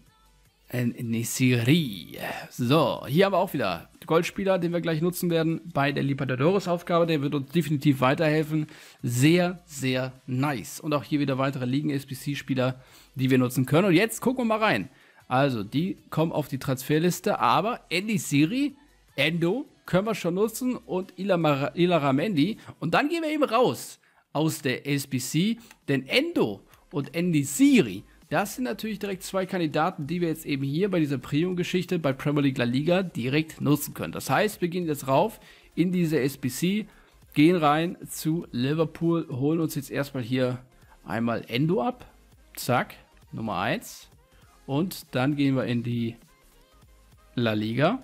Nesiri. So, hier haben wir auch wieder Goldspieler, den wir gleich nutzen werden bei der Libertadores-Aufgabe. Der wird uns definitiv weiterhelfen. Sehr, sehr nice. Und auch hier wieder weitere Ligen-S B C-Spieler, die wir nutzen können. Und jetzt gucken wir mal rein. Also, die kommen auf die Transferliste, aber Nesiri, Endo können wir schon nutzen und Illarramendi. Und dann gehen wir eben raus aus der S B C, denn Endo und Nesiri, das sind natürlich direkt zwei Kandidaten, die wir jetzt eben hier bei dieser Premium-Geschichte bei Premier League La Liga direkt nutzen können. Das heißt, wir gehen jetzt rauf in diese S B C, gehen rein zu Liverpool, holen uns jetzt erstmal hier einmal Endo ab, zack, Nummer eins, und dann gehen wir in die La Liga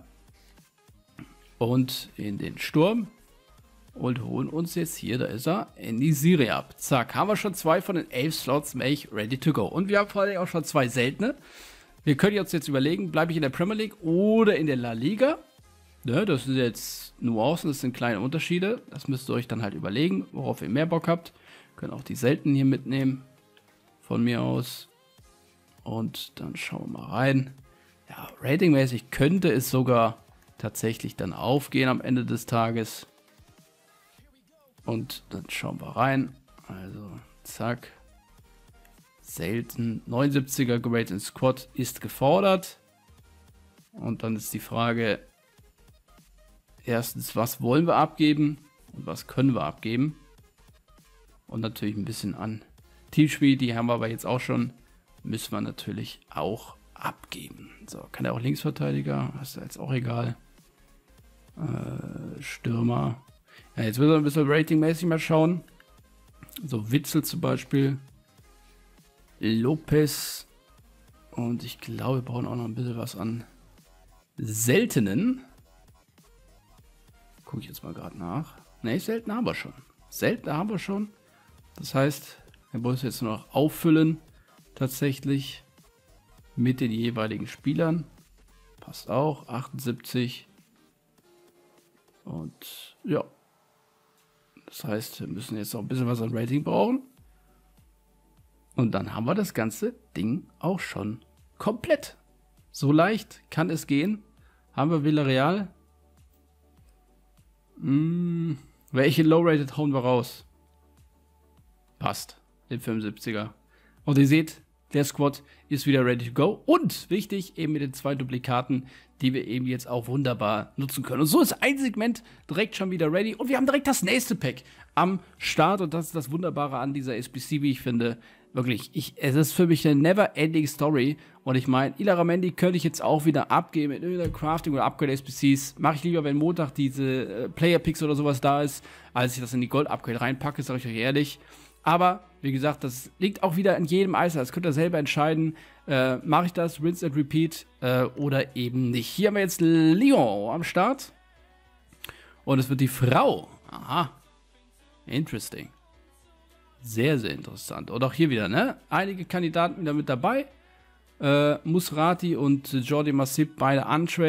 und in den Sturm und holen uns jetzt hier, da ist er, Nesiri ab. Zack, haben wir schon zwei von den elf Slots, Make ready to go. Und wir haben vor allem auch schon zwei seltene. Wir können uns jetzt überlegen, bleibe ich in der Premier League oder in der La Liga. Ja, das sind jetzt Nuancen, das sind kleine Unterschiede. Das müsst ihr euch dann halt überlegen, worauf ihr mehr Bock habt. Können auch die seltenen hier mitnehmen, von mir aus. Und dann schauen wir mal rein. Ja, ratingmäßig könnte es sogar tatsächlich dann aufgehen am Ende des Tages. Und dann schauen wir rein. Also, zack. Selten. neunundsiebziger Gerated Squad ist gefordert. Und dann ist die Frage, erstens, was wollen wir abgeben und was können wir abgeben? Und natürlich ein bisschen an Teamspeed, die haben wir aber jetzt auch schon, müssen wir natürlich auch abgeben. So, kann er auch Linksverteidiger, das ist jetzt auch egal. Äh, Stürmer. Ja, jetzt müssen wir ein bisschen ratingmäßig mal schauen. So, Witzel zum Beispiel. Lopez. Und ich glaube, wir brauchen auch noch ein bisschen was an seltenen. Gucke ich jetzt mal gerade nach. Ne, selten haben wir schon. Selten haben wir schon. Das heißt, wir müssen jetzt nur noch auffüllen. Tatsächlich. Mit den jeweiligen Spielern. Passt auch. achtundsiebzig. Und ja. Das heißt, wir müssen jetzt noch ein bisschen was an Rating brauchen. Und dann haben wir das ganze Ding auch schon komplett. So leicht kann es gehen. Haben wir Villarreal. Hm, welche Low-Rated hauen wir raus? Passt. Den fünfundsiebziger. Und ihr seht, der Squad ist wieder ready to go. Und wichtig, eben mit den zwei Duplikaten, die wir eben jetzt auch wunderbar nutzen können. Und so ist ein Segment direkt schon wieder ready. Und wir haben direkt das nächste Pack am Start. Und das ist das Wunderbare an dieser S B C, wie ich finde. Wirklich, ich, es ist für mich eine never-ending Story. Und ich meine, Illarramendi könnte ich jetzt auch wieder abgeben in irgendeiner Crafting- oder Upgrade-S B Cs. Mache ich lieber, wenn Montag diese äh, Player-Picks oder sowas da ist, als ich das in die Gold-Upgrade reinpacke, sage ich euch ehrlich. Aber, wie gesagt, das liegt auch wieder in jedem Einzelnen. Das könnt ihr selber entscheiden. Äh, Mache ich das, rinse and repeat, äh, oder eben nicht. Hier haben wir jetzt Lyon am Start. Und es wird die Frau. Aha. Interesting. Sehr, sehr interessant. Und auch hier wieder, ne? Einige Kandidaten wieder mit dabei. Äh, Musrati und Jordi Massip, beide untrade.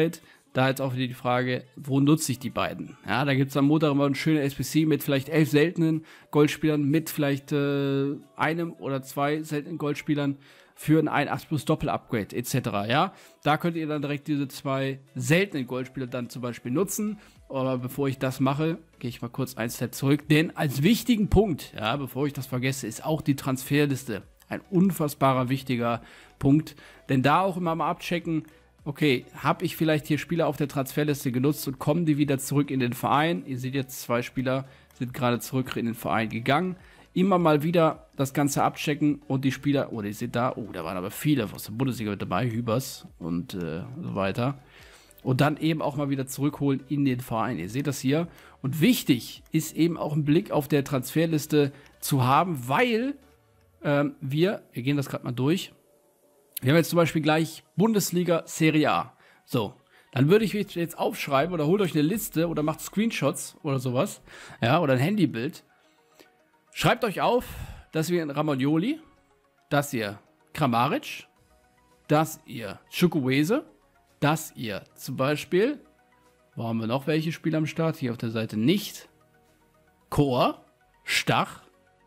da jetzt auch wieder die Frage, wo nutze ich die beiden? Ja, da gibt es am Montag immer eine schöne S B C mit vielleicht elf seltenen Goldspielern, mit vielleicht äh, einem oder zwei seltenen Goldspielern für ein einundachtzig plus Doppel-Upgrade et cetera. Ja, da könnt ihr dann direkt diese zwei seltenen Goldspieler dann zum Beispiel nutzen. Aber bevor ich das mache, gehe ich mal kurz ein Step zurück. Denn als wichtigen Punkt, ja, bevor ich das vergesse, ist auch die Transferliste ein unfassbarer wichtiger Punkt. Denn da auch immer mal abchecken, okay, habe ich vielleicht hier Spieler auf der Transferliste genutzt und kommen die wieder zurück in den Verein? Ihr seht jetzt, zwei Spieler sind gerade zurück in den Verein gegangen. Immer mal wieder das Ganze abchecken und die Spieler, oh, ihr seht da, oh, da waren aber viele aus der Bundesliga mit dabei, Hübers und äh, so weiter. Und dann eben auch mal wieder zurückholen in den Verein. Ihr seht das hier. Und wichtig ist eben auch einen Blick auf der Transferliste zu haben, weil ähm, wir, wir gehen das gerade mal durch, wir haben jetzt zum Beispiel gleich Bundesliga Serie A. So, dann würde ich jetzt aufschreiben oder holt euch eine Liste oder macht Screenshots oder sowas, ja, oder ein Handybild. Schreibt euch auf, dass ihr Romagnoli, dass ihr Kramaric, dass ihr Chukwueze, dass ihr zum Beispiel, wo haben wir noch welche Spieler am Start? Hier auf der Seite nicht. Chor, Stach,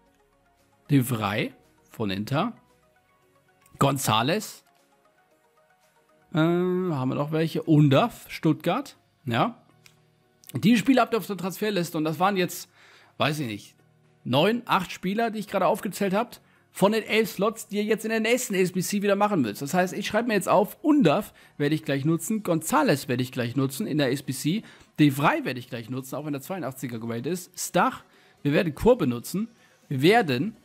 De Vrij von Inter, González, äh, haben wir noch welche? Undav, Stuttgart, ja. Die Spieler habt ihr auf der Transferliste und das waren jetzt, weiß ich nicht, neun, acht Spieler, die ich gerade aufgezählt habe, von den elf Slots, die ihr jetzt in der nächsten S B C wieder machen müsst. Das heißt, ich schreibe mir jetzt auf, Undav werde ich gleich nutzen, González werde ich gleich nutzen in der S B C, De Vrij werde ich gleich nutzen, auch wenn der zweiundachtziger Grade ist, Stach, wir werden Chor benutzen, wir werden,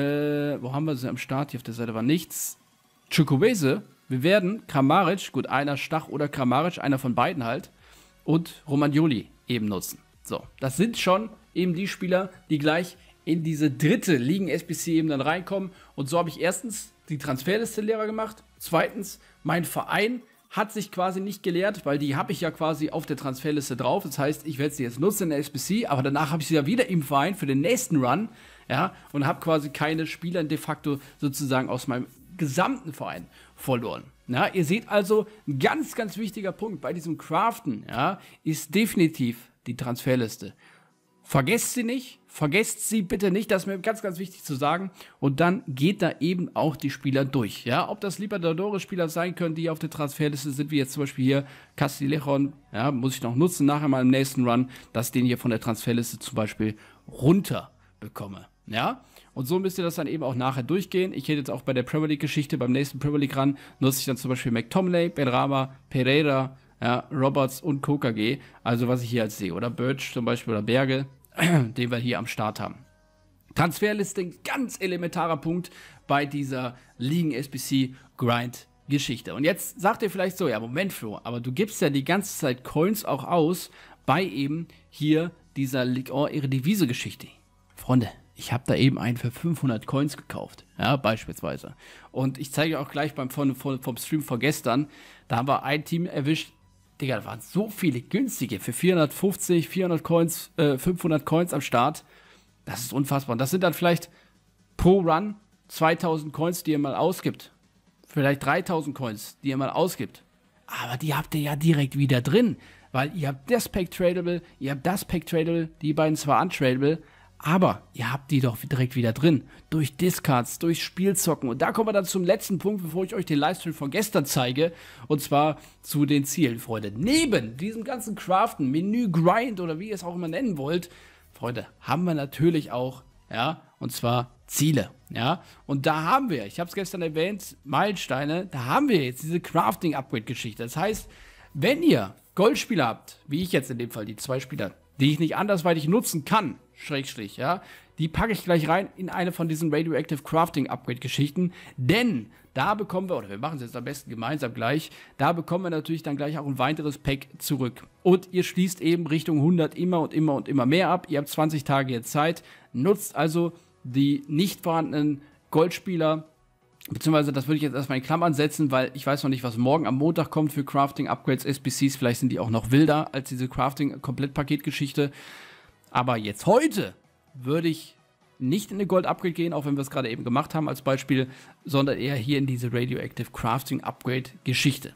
äh, wo haben wir sie am Start? Hier auf der Seite war nichts, Chukwueze, wir werden Kramaric, gut, einer Stach oder Kramaric, einer von beiden halt, und Romagnoli eben nutzen. So, das sind schon eben die Spieler, die gleich in diese dritte Ligen-S B C eben dann reinkommen. Und so habe ich erstens die Transferliste leerer gemacht. Zweitens, mein Verein hat sich quasi nicht geleert, weil die habe ich ja quasi auf der Transferliste drauf. Das heißt, ich werde sie jetzt nutzen in der S B C, aber danach habe ich sie ja wieder im Verein für den nächsten Run. Ja, und habe quasi keine Spieler de facto sozusagen aus meinem gesamten Verein verloren. Ja, ihr seht also, ein ganz, ganz wichtiger Punkt bei diesem Craften, ja, ist definitiv die Transferliste. Vergesst sie nicht, vergesst sie bitte nicht, das ist mir ganz, ganz wichtig zu sagen. Und dann geht da eben auch die Spieler durch. Ja, ob das Libertadores-Spieler sein können, die auf der Transferliste sind, wie jetzt zum Beispiel hier Castillejon, ja, muss ich noch nutzen, nachher mal im nächsten Run, dass ich den hier von der Transferliste zum Beispiel runter bekomme. Ja, und so müsst ihr das dann eben auch nachher durchgehen. Ich hätte jetzt auch bei der Premier League-Geschichte, beim nächsten Premier League-Run, nutze ich dann zum Beispiel McTominay, Benrahma, Pereira, ja, Roberts und Kokage, also was ich hier als sehe. Oder Birch zum Beispiel oder Berge, den wir hier am Start haben. Transferliste, ein ganz elementarer Punkt bei dieser Ligen-S B C-Grind-Geschichte. Und jetzt sagt ihr vielleicht so, ja Moment Flo, aber du gibst ja die ganze Zeit Coins auch aus bei eben hier dieser Ligue eins Eredivisie-Geschichte. Freunde, ich habe da eben einen für fünfhundert Coins gekauft, ja, beispielsweise. Und ich zeige auch gleich beim vom, vom Stream von gestern, da haben wir ein Team erwischt, Digga, da waren so viele günstige für vierhundertfünfzig, vierhundert Coins, äh, fünfhundert Coins am Start. Das ist unfassbar. Und das sind dann vielleicht pro Run zweitausend Coins, die ihr mal ausgibt. Vielleicht dreitausend Coins, die ihr mal ausgibt. Aber die habt ihr ja direkt wieder drin. Weil ihr habt das Pack Tradable, ihr habt das Pack Tradable, die beiden zwar untradable, aber ihr habt die doch direkt wieder drin. Durch Discards, durch Spielzocken. Und da kommen wir dann zum letzten Punkt, bevor ich euch den Livestream von gestern zeige. Und zwar zu den Zielen, Freunde. Neben diesem ganzen Craften, Menü, Grind oder wie ihr es auch immer nennen wollt, Freunde, haben wir natürlich auch, ja, und zwar Ziele, ja. Und da haben wir, ich habe es gestern erwähnt, Meilensteine, da haben wir jetzt diese Crafting-Upgrade-Geschichte. Das heißt, wenn ihr Goldspieler habt, wie ich jetzt in dem Fall, die zwei Spieler, die ich nicht andersweitig nutzen kann, Schrägstrich, ja, die packe ich gleich rein in eine von diesen Radioactive Crafting Upgrade Geschichten, denn da bekommen wir, oder wir machen es jetzt am besten gemeinsam gleich, da bekommen wir natürlich dann gleich auch ein weiteres Pack zurück. Und ihr schließt eben Richtung hundert immer und immer und immer mehr ab. Ihr habt zwanzig Tage jetzt Zeit, nutzt also die nicht vorhandenen Goldspieler, beziehungsweise das würde ich jetzt erstmal in Klammern setzen, weil ich weiß noch nicht, was morgen am Montag kommt für Crafting Upgrades, S B Cs, vielleicht sind die auch noch wilder als diese Crafting Komplettpaket-Geschichte. Aber jetzt heute würde ich nicht in eine Gold-Upgrade gehen, auch wenn wir es gerade eben gemacht haben als Beispiel, sondern eher hier in diese Radioactive Crafting Upgrade-Geschichte.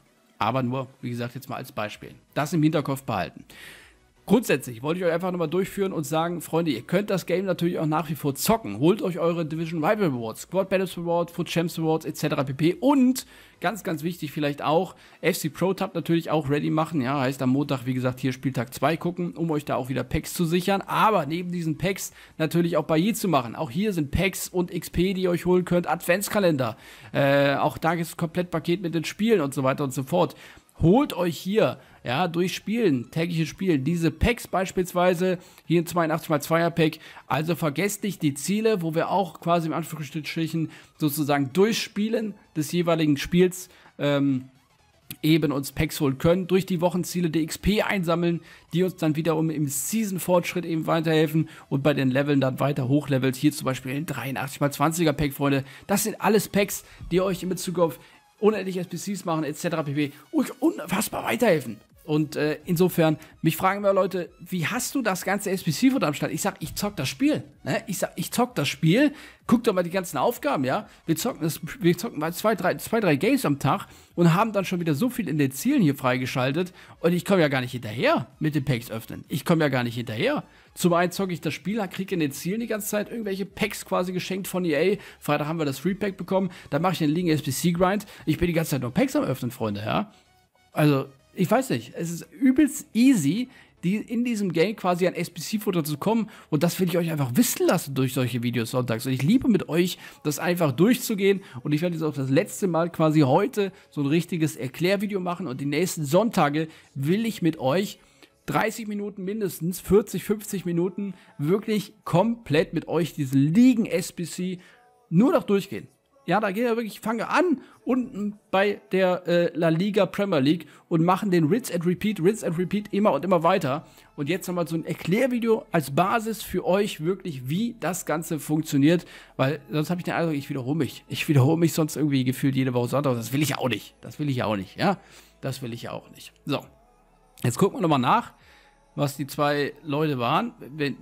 Aber nur, wie gesagt, jetzt mal als Beispiel. Das im Hinterkopf behalten. Grundsätzlich wollte ich euch einfach nochmal durchführen und sagen, Freunde, ihr könnt das Game natürlich auch nach wie vor zocken. Holt euch eure Division Rival Rewards, Squad Battles Rewards, Foot Champs Rewards et cetera pp. Und, ganz, ganz wichtig vielleicht auch, F C Pro Tab natürlich auch ready machen. Ja, heißt am Montag, wie gesagt, hier Spieltag zwei gucken, um euch da auch wieder Packs zu sichern. Aber neben diesen Packs natürlich auch Bailly zu machen. Auch hier sind Packs und X P, die ihr euch holen könnt. Adventskalender. Äh, auch da gibt es ein Komplettpaket mit den Spielen und so weiter und so fort. Holt euch hier, ja, durch Spielen, tägliche Spielen, diese Packs beispielsweise, hier ein zweiundachtzig mal zweier Pack, also vergesst nicht die Ziele, wo wir auch quasi im Anführungsstrichen sozusagen durch Spielen des jeweiligen Spiels ähm, eben uns Packs holen können, durch die Wochenziele die X P einsammeln, die uns dann wiederum im Season-Fortschritt eben weiterhelfen und bei den Leveln dann weiter hochlevelt, hier zum Beispiel ein dreiundachtzig mal zwanziger Pack, Freunde, das sind alles Packs, die euch in Bezug auf unendlich S P Cs machen, et cetera pp. Und unfassbar weiterhelfen. Und äh, insofern, mich fragen immer Leute, wie hast du das ganze S P C-Futter am Start? Ich sag, ich zock das Spiel. Ne? Ich sag, ich zock das Spiel. Guck doch mal die ganzen Aufgaben, ja. Wir zocken, das, wir zocken mal zwei drei, zwei, drei Games am Tag und haben dann schon wieder so viel in den Zielen hier freigeschaltet. Und ich komme ja gar nicht hinterher mit den Packs öffnen. Ich komme ja gar nicht hinterher. Zum einen zocke ich das Spiel, kriege in den Zielen die ganze Zeit irgendwelche Packs quasi geschenkt von E A. Freitag haben wir das Free Pack bekommen. Dann mache ich den Ligen S P C-Grind. Ich bin die ganze Zeit noch Packs am Öffnen, Freunde, ja. Also, ich weiß nicht, es ist übelst easy, die in diesem Game quasi an S P C-Futter zu kommen. Und das will ich euch einfach wissen lassen durch solche Videos sonntags. Und ich liebe mit euch, das einfach durchzugehen. Und ich werde jetzt auch das letzte Mal quasi heute so ein richtiges Erklärvideo machen. Und die nächsten Sonntage will ich mit euch dreißig Minuten mindestens, vierzig, fünfzig Minuten wirklich komplett mit euch diese Ligen-S P C nur noch durchgehen. Ja, da gehen wir wirklich, fangen wir an unten bei der äh, La Liga Premier League und machen den Rinse and Repeat, Rinse and Repeat immer und immer weiter. Und jetzt nochmal so ein Erklärvideo als Basis für euch wirklich, wie das Ganze funktioniert, weil sonst habe ich den Eindruck, ich wiederhole mich. Ich wiederhole mich sonst irgendwie gefühlt jede Woche Sonntag. Das will ich ja auch nicht. Das will ich ja auch nicht, ja. Das will ich ja auch nicht. So, jetzt gucken wir nochmal nach, was die zwei Leute waren. Wenn,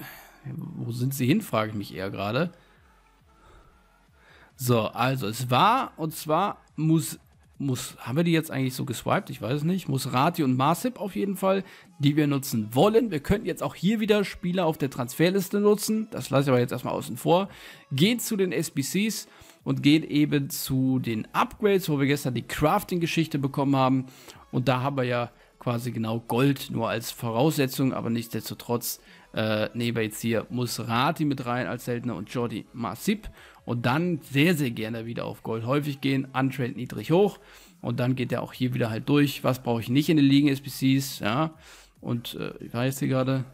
wo sind sie hin, frage ich mich eher gerade. So, also es war, und zwar muss, muss, haben wir die jetzt eigentlich so geswiped? Ich weiß es nicht. Musrati und Marsip auf jeden Fall, die wir nutzen wollen. Wir könnten jetzt auch hier wieder Spieler auf der Transferliste nutzen. Das lasse ich aber jetzt erstmal außen vor. Gehen zu den S B Cs und gehen eben zu den Upgrades, wo wir gestern die Crafting-Geschichte bekommen haben. Und da haben wir ja quasi genau Gold nur als Voraussetzung, aber nichtsdestotrotz äh, nehmen wir jetzt hier Musrati mit rein als Seltener und Jordi Marsip. Und dann sehr, sehr gerne wieder auf Gold häufig gehen, Untrade niedrig hoch. Und dann geht er auch hier wieder halt durch. Was brauche ich nicht in den Ligen S P Cs? Ja. Und äh, ich weiß hier gerade.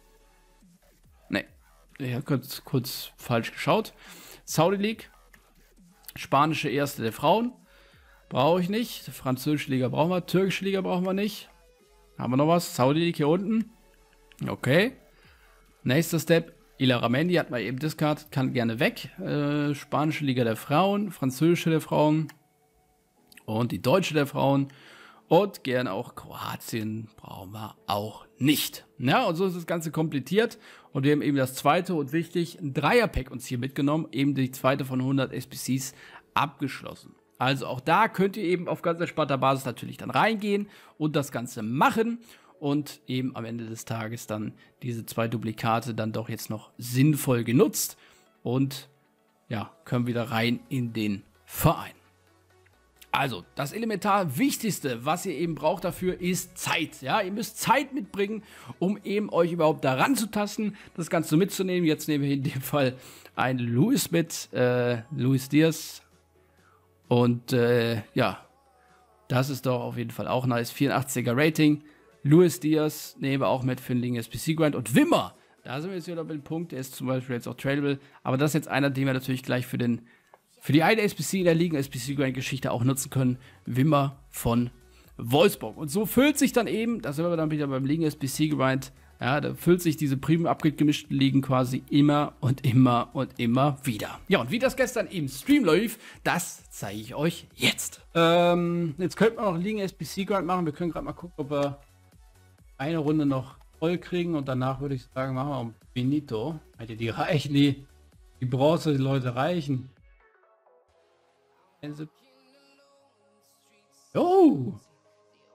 Ne, ich habe kurz, kurz falsch geschaut. Saudi League. Spanische Erste der Frauen. Brauche ich nicht. Französische Liga brauchen wir. Türkische Liga brauchen wir nicht. Haben wir noch was? Saudi League hier unten. Okay. Nächster Step. Illaramendi hat mal eben Discard, kann gerne weg. Äh, Spanische Liga der Frauen, Französische der Frauen und die Deutsche der Frauen. Und gerne auch Kroatien brauchen wir auch nicht. Ja, und so ist das Ganze komplettiert. Und wir haben eben das zweite und wichtig, ein Dreier-Pack uns hier mitgenommen. Eben die zweite von hundert S P Cs abgeschlossen. Also auch da könnt ihr eben auf ganz entspannter Basis natürlich dann reingehen und das Ganze machen. Und eben am Ende des Tages dann diese zwei Duplikate dann doch jetzt noch sinnvoll genutzt. Und ja, können wieder rein in den Verein. Also, das elementar Wichtigste, was ihr eben braucht dafür, ist Zeit. Ja, ihr müsst Zeit mitbringen, um eben euch überhaupt daran zu tasten, das Ganze mitzunehmen. Jetzt nehmen wir in dem Fall einen Luis mit, äh, Luis Diaz. Und äh, ja, das ist doch auf jeden Fall auch nice. vierundachtziger Rating. Luis Diaz nehmen wir auch mit für den Ligen S P C-Grind. Und Wimmer, da sind wir jetzt wieder bei dem Punkt, der ist zum Beispiel jetzt auch tradable. Aber das ist jetzt einer, den wir natürlich gleich für den für die eine S P C in der Ligen S P C-Grind-Geschichte auch nutzen können. Wimmer von Wolfsburg. Und so füllt sich dann eben, da sind wir dann wieder beim Ligen S P C-Grind, ja, da füllt sich diese Premium-Upgrade gemischten Ligen quasi immer und immer und immer wieder. Ja, und wie das gestern im Stream läuft, das zeige ich euch jetzt. Ähm, jetzt könnten wir noch Ligen S P C-Grind machen. Wir können gerade mal gucken, ob wir eine Runde noch voll kriegen und danach würde ich sagen, machen wir um Benito. Alter, die reichen, die, die Bronze, die Leute reichen. Oh!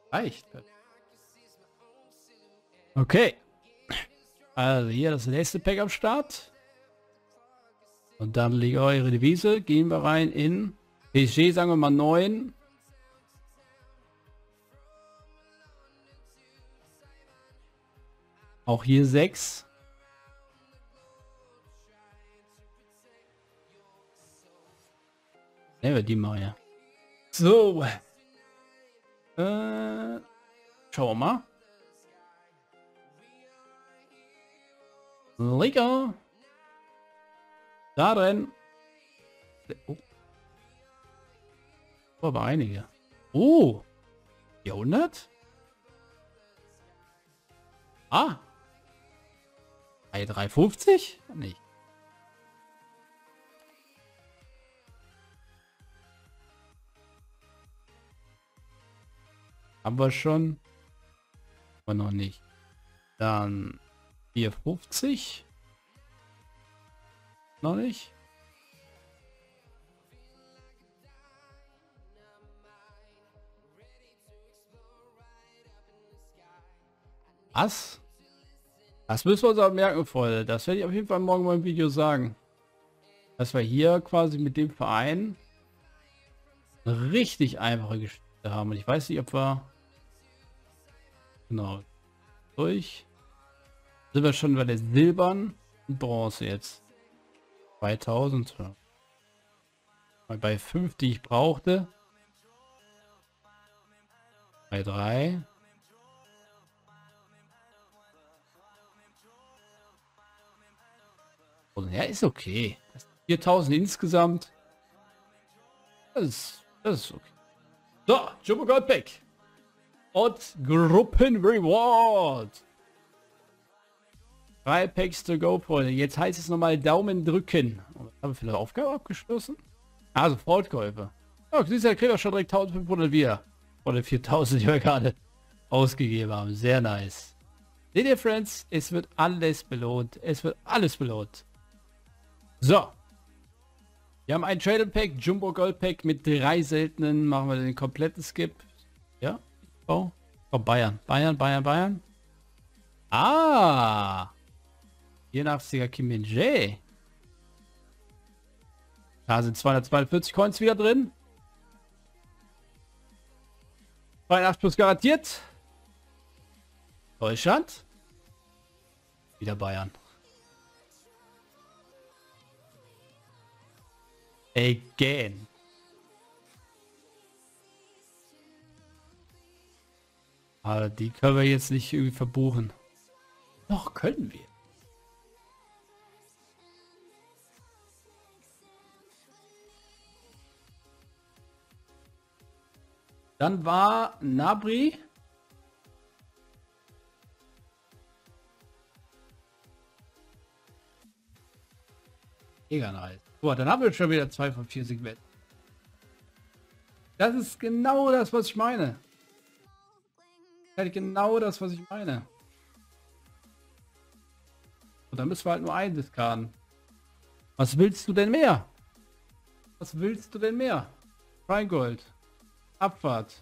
Reicht. Okay. Also hier das nächste Pack am Start. Und dann liegt eure Devise. Gehen wir rein in P S G, sagen wir mal neun. Auch hier sechs. Nehmen wir die mal, ja. So. Äh, schauen wir mal. Lecker. Da drin. Oh. Oh, aber einige. Oh. vierhundert? Ah. dreihundertfünfzig? Nicht. Haben wir schon. Aber noch nicht. Dann vierhundertfünfzig. Noch nicht. Was? Das müssen wir uns auch merken, Freunde. Das werde ich auf jeden Fall morgen mal im Video sagen. Dass wir hier quasi mit dem Verein eine richtig einfache Geschichte haben. Und ich weiß nicht, ob wir... Genau. Durch. Sind wir schon bei der Silbern und Bronze jetzt. zweitausend. Mal bei fünf, die ich brauchte. Bei drei. Ja, ist okay. viertausend insgesamt. Das ist, das ist okay. So, Jumbo Gold Pack. Und Gruppen Reward. Drei Packs to go, Freunde. Jetzt heißt es nochmal Daumen drücken. Was haben wir für eine Aufgabe abgeschlossen? Ah, Sofortkäufe. Oh, siehst du, da kriegen wir schon direkt eintausendfünfhundert wieder. Von den viertausend, die wir gerade ausgegeben haben. Sehr nice. Seht ihr, Friends? Es wird alles belohnt. Es wird alles belohnt. So. Wir haben ein Trade Pack, Jumbo Gold Pack mit drei seltenen. Machen wir den kompletten Skip. Ja. Oh. Oh, Bayern. Bayern, Bayern, Bayern. Ah. vierundachtziger Kim Min-jae. Da sind zweihundertzweiundvierzig Coins wieder drin. zweiundachtzig plus garantiert. Deutschland. Wieder Bayern. Again. Aber die können wir jetzt nicht irgendwie verbuchen. Doch, können wir. Dann war Nabri. Mega nice. Boah, dann haben wir schon wieder zwei von vier Segmenten. Das ist genau das, was ich meine. Das ist genau das, was ich meine. Und dann müssen wir halt nur einen diskarden. Was willst du denn mehr? Was willst du denn mehr? Rheingold. Abfahrt.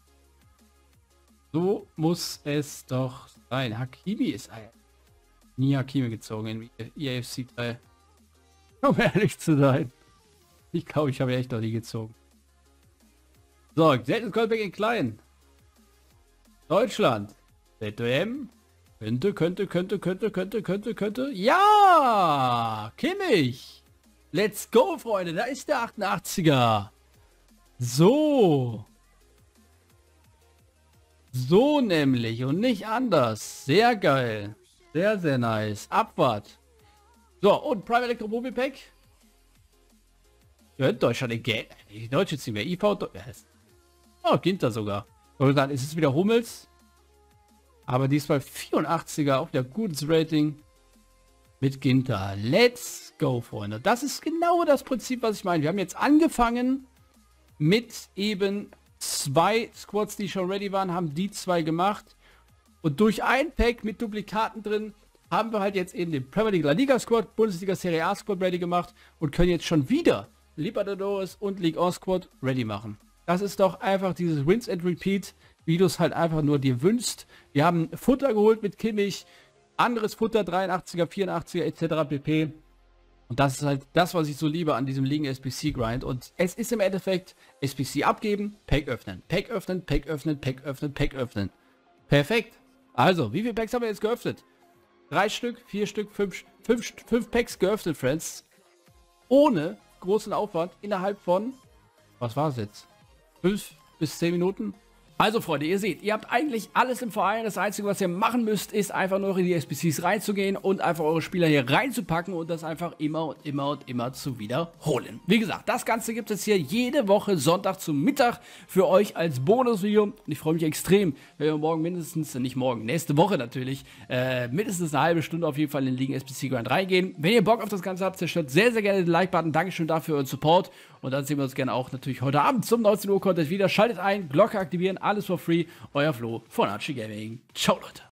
So muss es doch sein. Hakimi ist ein. Nie Hakimi gezogen im E A F C-Teil. Um ehrlich zu sein. Ich glaube, ich habe echt noch nie gezogen. So, seltenes Goldback in klein. Deutschland. Z M. Könnte, könnte, könnte, könnte, könnte, könnte, könnte. Ja! Kimmich! Let's go, Freunde. Da ist der achtundachtziger. So. So nämlich und nicht anders. Sehr geil. Sehr, sehr nice. Abfahrt. So, und Prime Electro Mobile Pack. Ja, Deutschland again. Die Deutsche ziehen wir. I V. Oh, Ginter sogar. Und dann ist es wieder Hummels. Aber diesmal vierundachtziger auf der gutes Rating mit Ginter. Let's go, Freunde. Das ist genau das Prinzip, was ich meine. Wir haben jetzt angefangen mit eben zwei Squads, die schon ready waren, haben die zwei gemacht. Und durch ein Pack mit Duplikaten drin haben wir halt jetzt eben den Premier League La Liga Squad, Bundesliga Serie A Squad ready gemacht und können jetzt schon wieder Libertadores und League eins Squad ready machen. Das ist doch einfach dieses Rinse and Repeat wie du es halt einfach nur dir wünschst. Wir haben Futter geholt mit Kimmich, anderes Futter, dreiundachtziger, vierundachtziger et cetera pp. Und das ist halt das, was ich so liebe an diesem Ligen S B C Grind. Und es ist im Endeffekt S B C abgeben, Pack öffnen, Pack öffnen, Pack öffnen, Pack öffnen, Pack öffnen. Perfekt. Also, wie viele Packs haben wir jetzt geöffnet? Drei Stück, vier Stück, fünf, fünf, fünf Packs geöffnet, Friends. Ohne großen Aufwand innerhalb von, was war es jetzt? Fünf bis zehn Minuten? Also Freunde, ihr seht, ihr habt eigentlich alles im Verein. Das Einzige, was ihr machen müsst, ist einfach nur in die S B Cs reinzugehen und einfach eure Spieler hier reinzupacken und das einfach immer und immer und immer zu wiederholen. Wie gesagt, das Ganze gibt es hier jede Woche Sonntag zum Mittag für euch als Bonusvideo. Und ich freue mich extrem, wenn wir morgen mindestens, nicht morgen, nächste Woche natürlich, äh, mindestens eine halbe Stunde auf jeden Fall in den Ligen S B C Grind reingehen. Wenn ihr Bock auf das Ganze habt, zerstört sehr, sehr gerne den Like-Button. Dankeschön dafür für euren Support. Und dann sehen wir uns gerne auch natürlich heute Abend zum neunzehn Uhr Content wieder. Schaltet ein, Glocke aktivieren, alles for free. Euer Flo von Archie Gaming. Ciao, Leute.